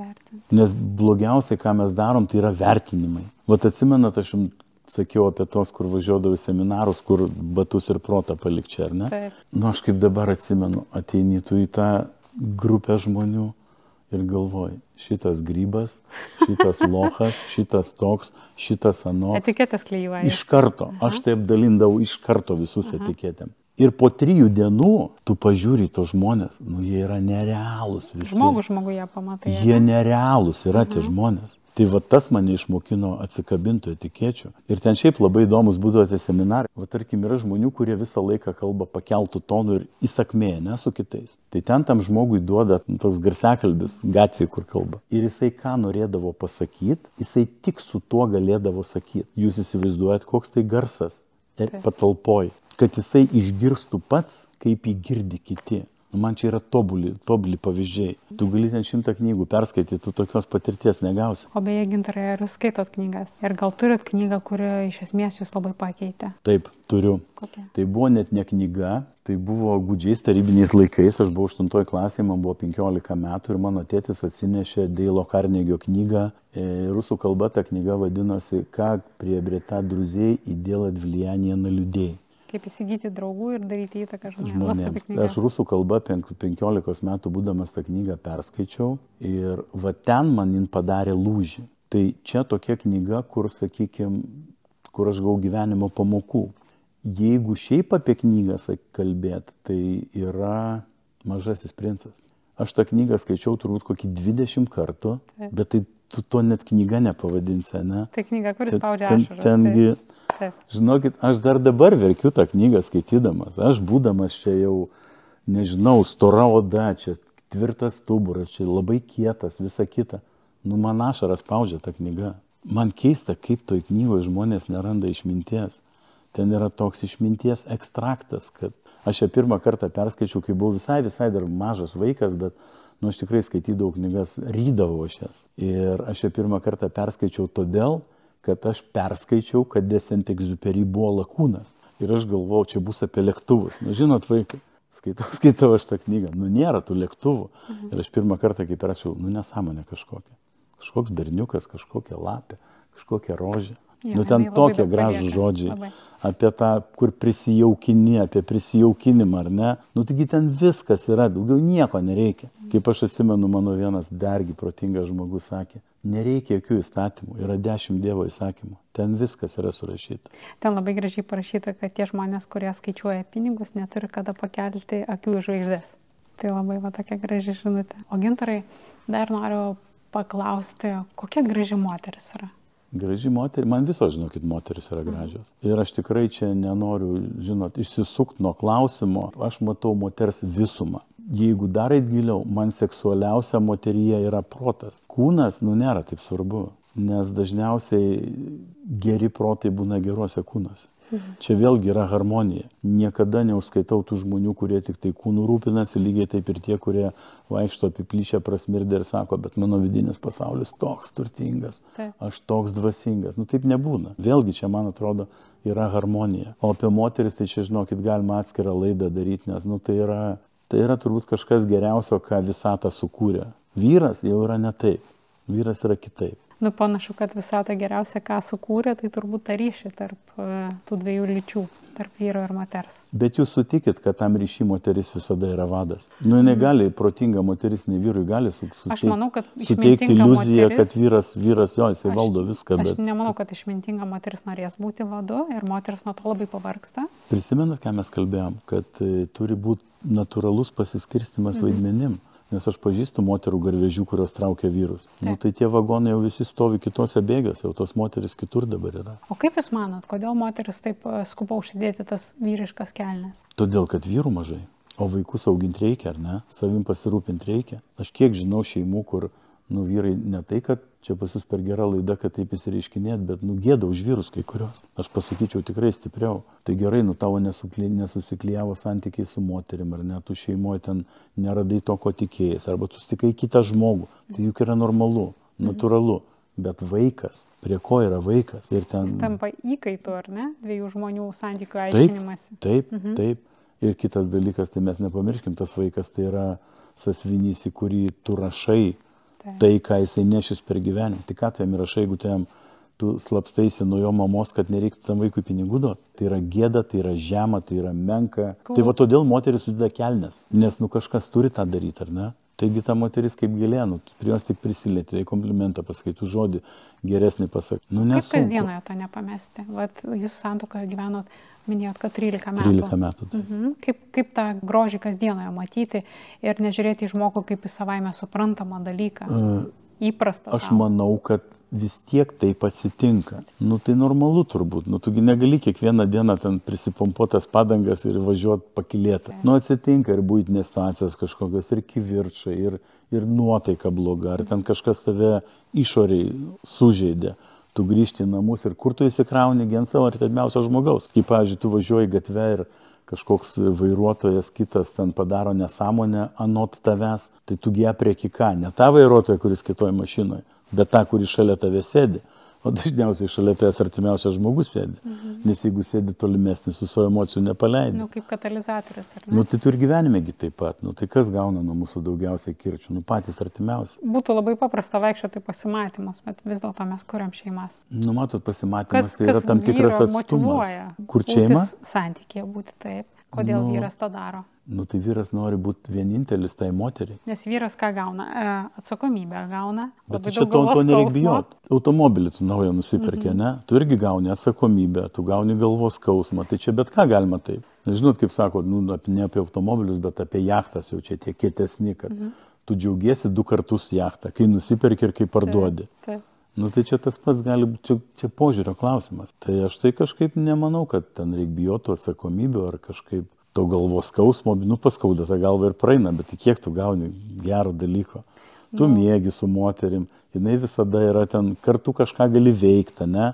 Nes blogiausiai, ką mes darom, tai yra vertinimai. Vat atsimenat, aš jums sakiau apie tos, kur važiuodavau į seminarus, kur batus ir protą palikčia, ar ne? Taip. Aš kaip dabar atsimenu, ateini tu į tą grupę žmonių. Ir galvoji, šitas grybas, šitas lochas, šitas toks, šitas anoks. Etiketės klijuoja. Iš karto. Aš taip dalindavau iš karto visus etiketėm. Ir po 3 dienų tu pažiūri tos žmonės, jie yra nerealūs visi. Žmogų jie pamatai. Jie nerealūs yra tie žmonės. Tai va tas mane išmokino atsikabintų etikečių. Ir ten šiaip labai įdomus būdavo tie seminarai. Va tarkim, yra žmonių, kurie visą laiką kalba pakeltų tonų ir įsakmėja, ne su kitais. Tai ten tam žmogui duoda toks garsiakalbis gatvėje, kur kalba. Ir jisai ką norėdavo pasakyti, jisai tik su tuo galėdavo sakyti. Jūs įsivaizduojat, koks tai garsas ir patalpoj. Kad jisai išgirstų pats, kaip jį girdi kiti. Man čia yra tobuli pavyzdžiai. Tu gali ten 100 knygų perskaityti, tu tokios patirties negausi. O beje, Gintarai, ar jūs skaitot knygas? Ir gal turit knygą, kuri iš esmės jūs labai pakeitė? Taip, turiu. Kokia? Tai buvo net ne knyga, tai buvo gūdžiais tarybiniais laikais. Aš buvau 8 klasėje, man buvo 15 metų ir mano tėtis atsinešė Deilo Karnegio knygą. Rusų kalba ta knyga vadinosi «Как приобретать друзей и делать влияние на людей». Kaip įsigyti draugų ir daryti įtaką žmonėms. Aš rusų kalbą 15 metų būdamas tą knygą perskaičiau ir va ten man jin padarė lūžį. Tai čia tokia knyga, kur, sakykime, kur aš gavau gyvenimo pamokų. Jeigu šiaip apie knygą kalbėt, tai yra Mažasis princas. Aš tą knygą skaičiau turbūt kokį 20 kartų, bet tai tu to net knyga nepavadinsi, ne? Tai knyga, kuris spaudžia ašaras. Tengi, žinokit, aš dar dabar verkiu tą knygą skaitydamas. Aš būdamas čia jau, nežinau, stora oda, čia tvirtas stuburas, čia labai kietas, visa kita. Man ašaras spaudžia tą knygą. Man keista, kaip toj knygoje žmonės neranda išminties. Ten yra toks išminties ekstraktas, kad aš ją pirmą kartą perskaičiau, kai buvau visai dar mažas vaikas, bet aš tikrai skaitydavau knygas, rydavau aš jas. Ir aš ją pirmą kartą perskaičiau todėl, kad aš perskaičiau, kad de Saint-Exupéry buvo lakūnas. Ir aš galvojau, čia bus apie lėktuvus. Žinot, vaikai, skaitau aš tą knygą. Nėra tų lėktuvų. Ir aš pirmą kartą, kai perskaičiau, nesąmonė kažkokia. Kažkoks berniukas, kažkokia lapė, kažkokia rožė. Ten tokie gražūs žodžiai. Apie tą, kur prisijaukini, apie prisijaukinimą, ar ne? Taigi ten viskas yra, daugiau nieko nereikia. Kaip aš atsimenu, mano vienas dargi protingas žmogus sakė, Nereikia jokių įstatymų, yra 10 Dievo įsakymų, ten viskas yra surašyta. Ten labai gražiai parašyta, kad tie žmonės, kurie skaičiuoja pinigus, neturi kada pakelti akių į žvaigždės. Tai labai va tokia graži žinutė. O Gintarai, dar noriu paklausti, kokia graži moteris yra? Graži moteris, man visos, žinokit, moteris yra gražios. Ir aš tikrai čia nenoriu, žinot, išsisukti nuo klausimo, aš matau moters visumą. Jeigu dar eit giliau, man seksualiausia moteryje yra protas. Kūnas, nėra taip svarbu, nes dažniausiai geri protai būna geruose kūnuose. Čia vėlgi yra harmonija. Niekada neužskaitau tų žmonių, kurie tik tai kūnų rūpinasi, lygiai taip ir tie, kurie vaikšto apiplyšę prasmirdę ir sako, bet mano vidinis pasaulis toks turtingas, aš toks dvasingas. Taip nebūna. Vėlgi čia, man atrodo, yra harmonija. O apie moteris, tai čia, žinokit, galima atskirą laidą daryti, nes tai yra turbūt kažkas geriausio, ką visata sukūrė. Vyras jau yra ne taip. Vyras yra kitaip. Panašu, kad visata geriausia, ką sukūrė, tai turbūt tą ryšį tarp tų dviejų lyčių, tarp vyro ir moters. Bet jūs sutikit, kad tam ryšį moteris visada yra vadas. Jinai gali, protinga moteris, ne vyrui gali suteikti iliuziją, kad vyras jo, jisai valdo viską. Aš nemanau, kad išmintinga moteris norės būti vadu ir moteris nuo to labai pavargsta. Prisimenat, ką mes kalbėjom, kad turi būti natūralus pasiskirstimas vaidmenim. Nes aš pažįstu moterų garvežių, kurios traukia vyrus. Tai tie vagonai jau visi stovi kitose bėgiuose, jau tos moteris kitur dabar yra. O kaip jūs manot, kodėl moteris taip skuba užsidėti tas vyriškas kelnes? Todėl, kad vyrų mažai. O vaikus auginti reikia, ar ne? Savim pasirūpinti reikia. Aš kiek žinau šeimų, kur vyrai ne tai, kad čia pas jūs per gera laida, kad taip įsireiškinėt, bet gėda už vyrus kai kurios. Aš pasakyčiau tikrai stipriau. Tai gerai, tavo nesusiklijavo santykiai su moterim, ar ne, tu šeimoje ten neradai to, ko tikėjais, arba tu stikai kitą žmogų. Tai juk yra normalu, natūralu. Bet vaikas, prie ko yra vaikas? Ir ten... Jis tampa įkaitu, ar ne? Dviejų žmonių santykių aiškinimasi. Taip. Ir kitas dalykas, tai mes nepamirškim, tas vaikas tai yra sąsvinys, į kurį tu rašai. Tai, ką jisai nešis per gyvenimą. Tai ką tu jam rašai, jeigu tu slapstaisi nuo jo mamos, kad nereiktų tam vaikui pinigų duoti. Tai yra gėda, tai yra žema, tai yra menka. Tai va todėl moteris susideda kelnes, nes kažkas turi tą daryti, ar ne? Taigi ta moteris kaip gėlė, prie jos tik prisilieti, tai komplimentą pasakai, tu žodį geresnį pasakai. Kaip kasdienoje to nepamesti? Vat jūs santuokoje gyvenot, minėjot, kad 13 metų. 13 metų. Kaip tą grožį kasdienoje matyti ir nežiūrėti į žmogų kaip į savaime suprantamą dalyką, įprastą? Aš manau, kad vis tiek taip atsitinka. Tai normalu turbūt. Tugi negali kiekvieną dieną ten prisipompuotas padangas ir važiuoti pakilėtą. Atsitinka ir buitinės situacijos kažkokios, ir kivirčai, ir nuotaika bloga, ar ten kažkas tave išoriai sužeidė. Tu grįžti į namus ir kur tu įsikrauni ant savo artimiausio žmogaus. Kaip, pavyzdžiui, tu važiuoji gatve ir kažkoks vairuotojas kitas ten padaro nesąmonę anot tavęs, tai tu ją prieki ką? Ne tą vairuotoją, kuris kitoj mašinoje, bet tą, kuris šalia tave sėdi. O dažniausiai šalia tavęs artimiausias žmogus sėdi. Nes jeigu sėdi tolimesnis, su savo emocijų nepaleidi. Kaip katalizatorius, ar ne? Tai tu ir gyvenimegi taip pat. Tai kas gauna nuo mūsų daugiausiai kirčių? Patys artimiausi. Būtų labai paprasta vaikščioti pasimatymus, bet vis dėlto mes kuriam šeimas. Matot, pasimatymas tai yra tam tikras atstumas. Kur šeima? Santykyje būti taip. Kodėl vyras tą daro? Tai vyras nori būti vienintelis tai moteriai. Nes vyras ką gauna? Atsakomybę gauna. Bet čia to nereikia bijoti. Automobilį tu naują nusipirkė, ne? Tu irgi gauni atsakomybę, tu gauni galvos skausmą. Tai čia bet ką galima taip. Žinot, kaip sako, ne apie automobilius, bet apie jachtas jau čia tie kietesni, kad tu džiaugiesi 2 kartus jachtą, kai nusipirki ir kai parduodi. Tai čia tas pats gali būti, čia požiūrio klausimas. Tai aš tai kažkaip nemanau, kad ten reikia bijoti atsakomybę ar kažkaip to galvos skausmo, paskauda tą galvą ir praeina, bet kiek tu gauni gero dalyko. Tu mėgi su moterim, jinai visada yra ten, kartu kažką gali veikti, ne?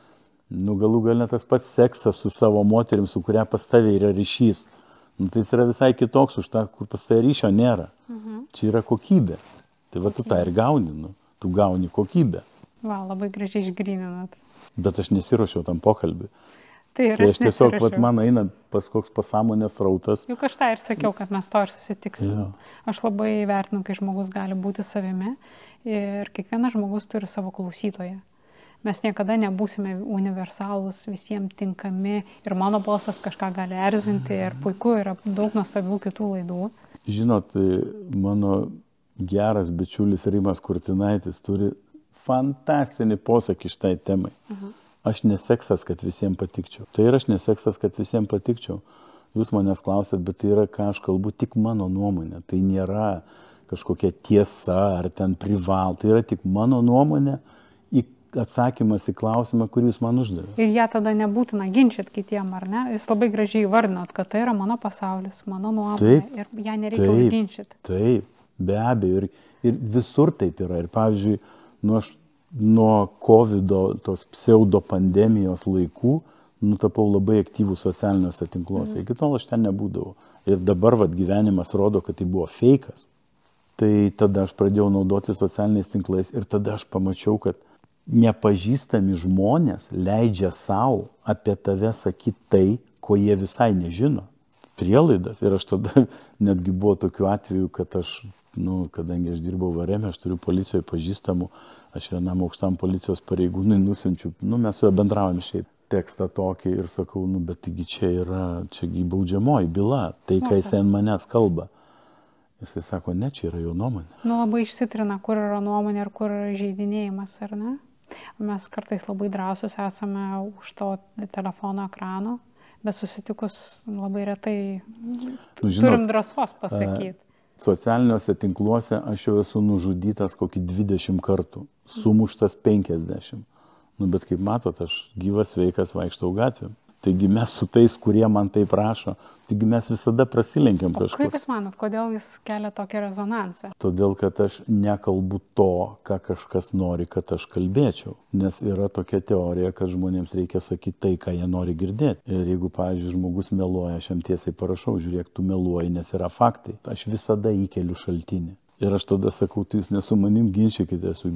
Galų gale tas pats seksas su savo moterim, su kuria pas tavę yra ryšys. Tai jis yra visai kitoks už tą, kur pas tavę ryšio nėra. Čia yra kokybė. Tai va tu tą ir gauni, tu gauni kokybę. Labai gražiai išgryninat. Bet aš nesiruošiau tam pokalbį. Tai aš tiesiog, man eina pas koks pasąmonės rautas. Juk aš tą ir sakiau, kad mes to ir susitiksim. Aš labai vertinu, kai žmogus gali būti savimi ir kiekvienas žmogus turi savo klausytoją. Mes niekada nebūsime universalūs, visiems tinkami ir mano balsas kažką gali erzinti ir puiku, yra daug nuostabių kitų laidų. Žinot, mano geras bičiulis Rimas Kurtinaitis turi fantastinį posakį šitai temai. Aš neseksas, kad visiems patikčiau. Tai yra aš neseksas, kad visiems patikčiau. Jūs manęs klausėt, bet tai yra, ką aš kalbu, tik mano nuomonė. Tai nėra kažkokia tiesa ar ten tai yra tik mano nuomonė, atsakymas į klausimą, kurį jūs man uždavėte. Ir ją tada nebūtina ginčyti kitiem, ar ne? Jūs labai gražiai įvardinot, kad tai yra mano pasaulis, mano nuomonė ir ją nereikia užginčyti. Taip, be abejo. Ir visur taip yra. Ir pavyzdžiui, nuo COVID-o, tos pseudo pandemijos laikų, tapau labai aktyvų socialiniuose tinkluose. Iki tol aš ten nebūdavau. Ir dabar gyvenimas rodo, kad tai buvo fejkas. Tai tada aš pradėjau naudoti socialiniais tinklais ir tada aš pamačiau, kad nepažįstami žmonės leidžia savo apie tave sakyti tai, ko jie visai nežino. Prielaidas. Ir aš tada netgi buvo tokių atvejų, kad aš, kadangi aš dirbau Varėme, aš turiu policijoje pažįstamų, aš vienam aukštam policijos pareigūnui nusiunčiu, mes su juo bendraujam šiaip tekstą tokį ir sakau, bet taigi čia baudžiamoji byla, tai ką jis ant manęs kalba. Jisai sako, ne, čia yra jo nuomonė. Labai išsitrina, kur yra nuomonė ir kur yra žeidinėjimas, ar ne? Mes kartais labai drąsus esame už to telefono ekrano, bet susitikus labai retai turim drąsos pasakyti. Socialiniuose tinkluose aš jau esu nužudytas kokį 20 kartų, sumuštas 50. Bet kaip matot, aš gyvas, sveikas, vaikštau gatvėm. Taigi mes su tais, kurie man tai prašo, taigi mes visada prasilenkiam kažkur. Kaip jūs manot, kodėl jūs kelia tokią rezonansą? Todėl, kad aš nekalbu to, ką kažkas nori, kad aš kalbėčiau. Nes yra tokia teorija, kad žmonėms reikia sakyti tai, ką jie nori girdėti. Ir jeigu, pavyzdžiui, žmogus meluoja, aš jam tiesiai parašau, žiūrėk, tu meluoji, nes yra faktai. Aš visada įkeliu šaltinį. Ir aš tada sakau, tai jūs ne su manim ginčykite su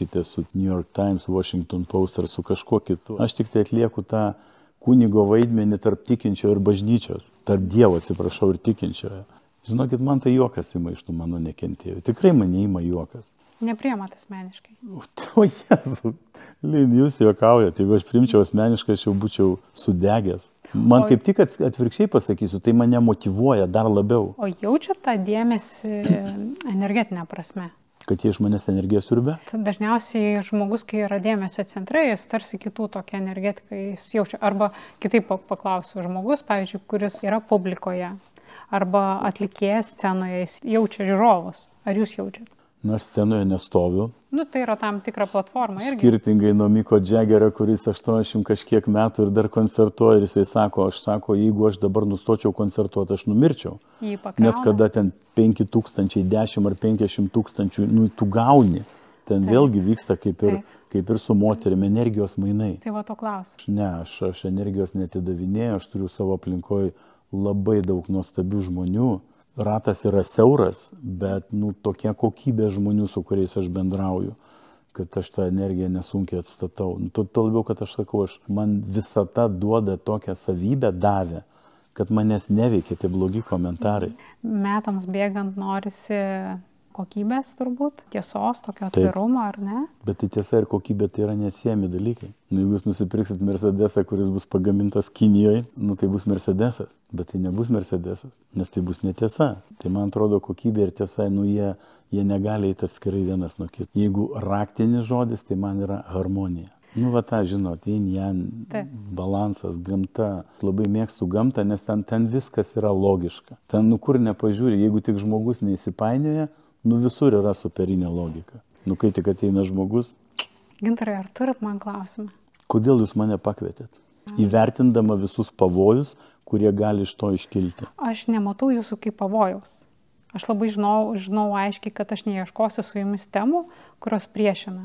New York Times, Washington Post ar su kažkuo kitu. Aš tik tai atlieku tą kunigo vaidmenį tarp tikinčio ir bažnyčios, tarp Dievo, atsiprašau, ir tikinčiojo. Žinokit, man tai juokas ima iš tų mano nekentėjų. Tikrai mane ima juokas. Nepriimat asmeniškai. O Jėzau, Lin, jūs juokaujat. Jeigu aš priimčiau asmeniškai, aš jau būčiau sudegęs. Man kaip tik atvirkščiai pasakysiu, tai mane motyvuoja dar labiau. O jaučiat tą dėmesį energetinę prasme? Kad jie iš manęs energiją siurbia? Dažniausiai žmogus, kai yra dėmesio centrai, jis tarsi kitų tokia energetika jis jaučia. Arba kitaip paklausiu, žmogus, pavyzdžiui, kuris yra publikoje, arba atlikėjas scenoje, jis jaučia žiūrovus. Ar jūs jaučiat? Na, aš scenoje nestoviu. Tai yra tam tikra platforma irgi. Skirtingai nuo Miko Džegerio, kuris 80 kažkiek metų ir dar koncertuoja, ir jisai sako, jeigu aš dabar nustočiau koncertuoti, aš numirčiau. Nes kada ten 5000, 10 ar 50 tūkstančių, tu gauni. Ten vėlgi vyksta kaip ir su moterim energijos mainai. Tai va to klausiu. Ne, aš energijos netidavinėjau, aš turiu savo aplinkoje labai daug nuostabių žmonių. Ratas yra siauras, bet tokia kokybė žmonių, su kuriais aš bendrauju, kad aš tą energiją nesunkiai atstatau. Tuo labiau, kad aš sakau, man visata duoda tokią savybę davė, kad manęs neveikia tie blogi komentarai. Metams bėgant norisi kokybės turbūt, tiesos, tokio atvirumo, ar ne? Bet tai tiesa ir kokybė tai yra neatsiejami dalykai. Jeigu jūs nusipirksit Mercedesą, kuris bus pagamintas Kinijoje, tai bus Mercedesas, bet tai nebus Mercedesas, nes tai bus netiesa. Tai man atrodo, kokybė ir tiesa, jie negali eiti atskirai vienas nuo kito. Jeigu raktinis žodis, tai man yra harmonija. Žinot, yin-yang, balansas, gamta. Labai mėgstu gamtą, nes ten viskas yra logiška. Ten kur nepažiūri, jeigu tik žmogus neįsipainioja, visur yra superinė logika. Kai tik ateina žmogus. Gintarai, ar turit man klausimą? Kodėl jūs mane pakvietėt? Įvertindama visus pavojus, kurie gali iš to iškilti. Aš nematau jūsų kaip pavojaus. Aš labai žinau aiškiai, kad aš neieškosiu su jumis temų, kurios priešina.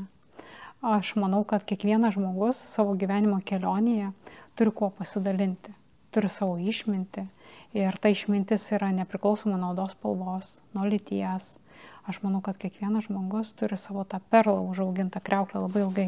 Aš manau, kad kiekvienas žmogus savo gyvenimo kelionėje turi kuo pasidalinti, turi savo išmintį. Ir ta išmintis yra nepriklausoma nuo odos spalvos, nuo lyties. Aš manau, kad kiekvienas žmogus turi savo tą perlą užaugintą kriauklę labai ilgai.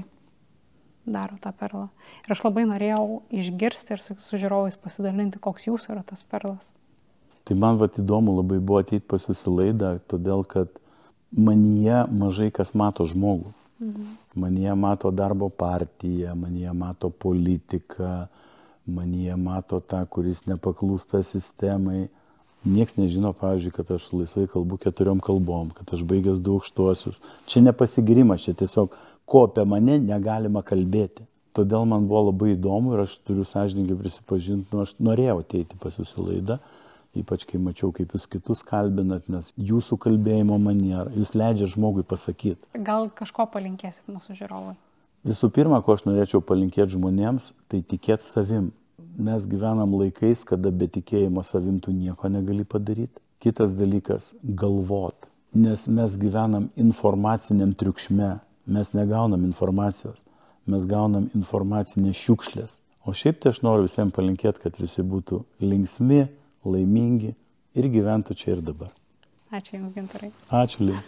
Daro tą perlą. Ir aš labai norėjau išgirsti ir su žiūrovais pasidalinti, koks jūsų yra tas perlas. Tai man įdomu labai buvo ateiti pas jūsų laidą, todėl kad manyje mažai kas mato žmogų. Manyje mato darbo partiją, manyje mato politiką, manyje mato tą, kuris nepaklūsta sistemai. Niekas nežino, pavyzdžiui, kad aš laisvai kalbu 4 kalbom, kad aš baigęs 2 aukštuosius. Čia nepasigirimas, čia tiesiog ko apie mane negalima kalbėti. Todėl man buvo labai įdomu ir aš turiu sąžininkai prisipažinti, aš norėjau ateiti pas jūsų laidą, ypač kai mačiau, kaip jūs kitus kalbinat, nes jūsų kalbėjimo maniera, jūs leidžia žmogui pasakyti. Gal kažko palinkėsit mūsų žiūrovui? Visų pirma, ko aš norėčiau palinkėti žmonėms, tai tikėti savim. Mes gyvenam laikais, kada be tikėjimo savim tu nieko negali padaryti. Kitas dalykas - galvot. Nes mes gyvenam informaciniam triukšme. Mes negaunam informacijos. Mes gaunam informacinės šiukšlės. O šiaip tai aš noriu visiems palinkėti, kad visi būtų linksmi, laimingi ir gyventų čia ir dabar. Ačiū Jums, Gintarai. Ačiū, Lina.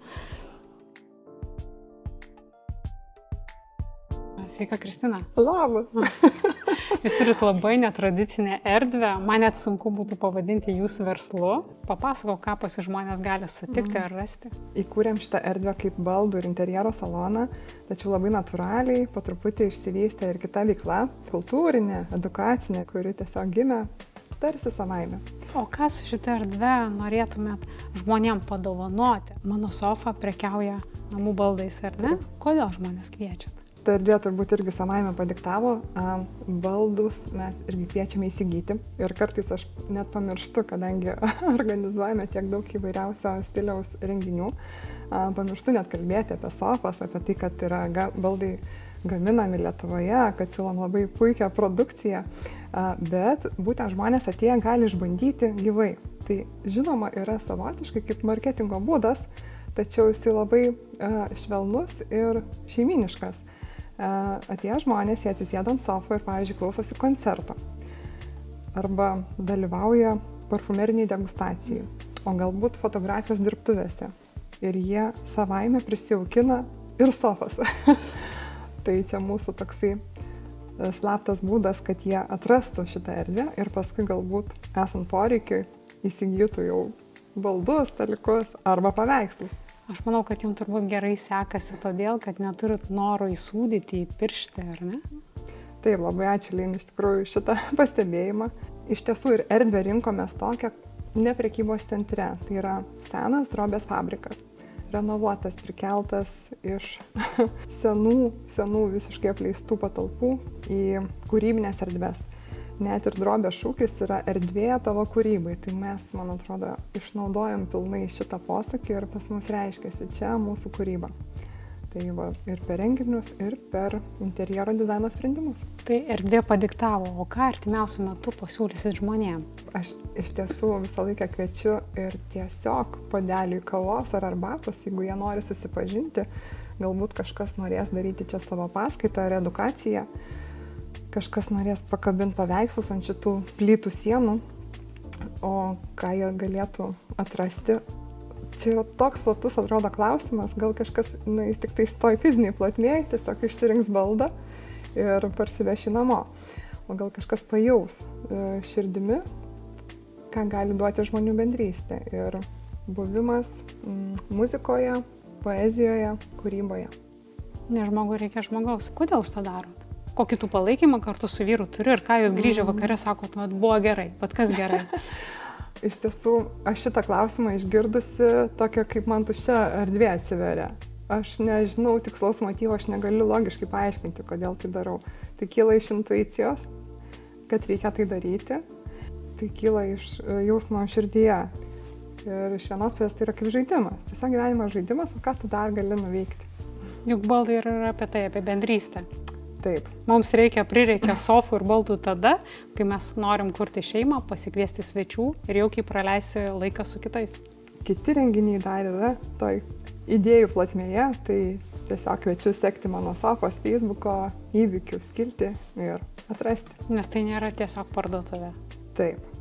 Sveika, Kristina. Labas. Jūs turit labai netradicinę erdvę, man net sunku būtų pavadinti jūsų verslu. Papasakok, ką pas žmonės gali sutikti ar rasti. Įkūrėm šitą erdvę kaip baldų ir interjero saloną, tačiau labai natūraliai, po truputį išsivystė ir kita veikla, kultūrinė, edukacinė, kuri tiesiog gimė tarsi savaime. O ką su šitą erdvę norėtumėt žmonėm padovanoti? Mano sofa prekiauja namų baldais, ar ne? Kodėl žmonės kviečiat? Ta erdvė turbūt irgi savaime padiktavo, baldus mes irgi kviečiame įsigyti ir kartais aš net pamirštu, kadangi organizuojame tiek daug įvairiausio stiliaus renginių, pamirštu net kalbėti apie sofas, apie tai, kad yra baldai gaminami Lietuvoje, kad siūlom labai puikią produkciją, bet būtent žmonės atėję gali išbandyti gyvai. Tai žinoma yra savotiškai kaip marketingo būdas, tačiau jisai labai švelnus ir šeiminiškas. Atėję žmonės, jie atsisėda ant sofų ir, pavyzdžiui, klausosi koncerto arba dalyvauja parfumeriniai degustacijai, o galbūt fotografijos dirbtuvėse ir jie savaime prisijaukina ir sofas. Tai čia mūsų toksai slaptas būdas, kad jie atrastų šitą erdvę ir paskui galbūt esant poreikiui įsigytų jau baldus, staliukus arba paveikslus. Aš manau, kad jums turbūt gerai sekasi todėl, kad neturit noro įsūdyti, įpiršti, ar ne? Taip, labai ačiū, Lin, iš tikrųjų šitą pastebėjimą. Iš tiesų ir erdvę rinkomės tokią ne prekybos centre. Tai yra senas drobės fabrikas, renovuotas, prikeltas iš senų visiškai apleistų patalpų į kūrybinės erdves. Net ir drobės šūkis yra erdvė tavo kūrybai. Tai mes, man atrodo, išnaudojam pilnai šitą posakį ir pas mus reiškiasi čia mūsų kūryba. Tai va, ir per renginius, ir per interjero dizaino sprendimus. Tai erdvė padiktavo, o ką artimiausiu metu pasiūlysit žmonėm? Aš iš tiesų visą laiką kviečiu ir tiesiog puodeliui kavos ar arbatos, jeigu jie nori susipažinti, galbūt kažkas norės daryti čia savo paskaitą ar edukaciją. Kažkas norės pakabinti paveikslus ant šitų plytų sienų, o ką jie galėtų atrasti. Čia yra toks platus, atrodo, klausimas, gal kažkas, jis tik tai stoj fiziniai plotmėj, tiesiog išsirinks baldą ir parsiveši namo. O gal kažkas pajaus širdimi, ką gali duoti žmonių bendrystė ir buvimas muzikoje, poezijoje, kūryboje. Ne žmogui reikia žmogaus. Kodėl jūs to darot? Kokį tu palaikymą kartu su vyru turi ir ką jūs grįžę vakare sakot, buvo gerai, bet kas gerai? Iš tiesų, aš šitą klausimą išgirdusi tokia, kaip man tuščia erdvė atsiveria. Aš nežinau tikslaus motyvo, aš negaliu logiškai paaiškinti, kodėl tai darau. Tai kyla iš intuicijos, kad reikia tai daryti. Tai kyla iš jausmo širdyje. Ir iš vienos pusės tai yra kaip žaidimas. Tiesiog gyvenimo žaidimas, o ką tu dar gali nuveikti. Juk baldai yra apie tai, apie bendrystę. Taip. Mums prireikia sofų ir baldų tada, kai mes norim kurti šeimą, pasikviesti svečių ir jaukiai praleisti laiką su kitais. Kiti renginiai dar yra toj idėjų plotmėje, tai tiesiog kviečiu sekti mano sofos, Facebooko įvykių skiltį ir atrasti. Nes tai nėra tiesiog parduotuvė. Taip.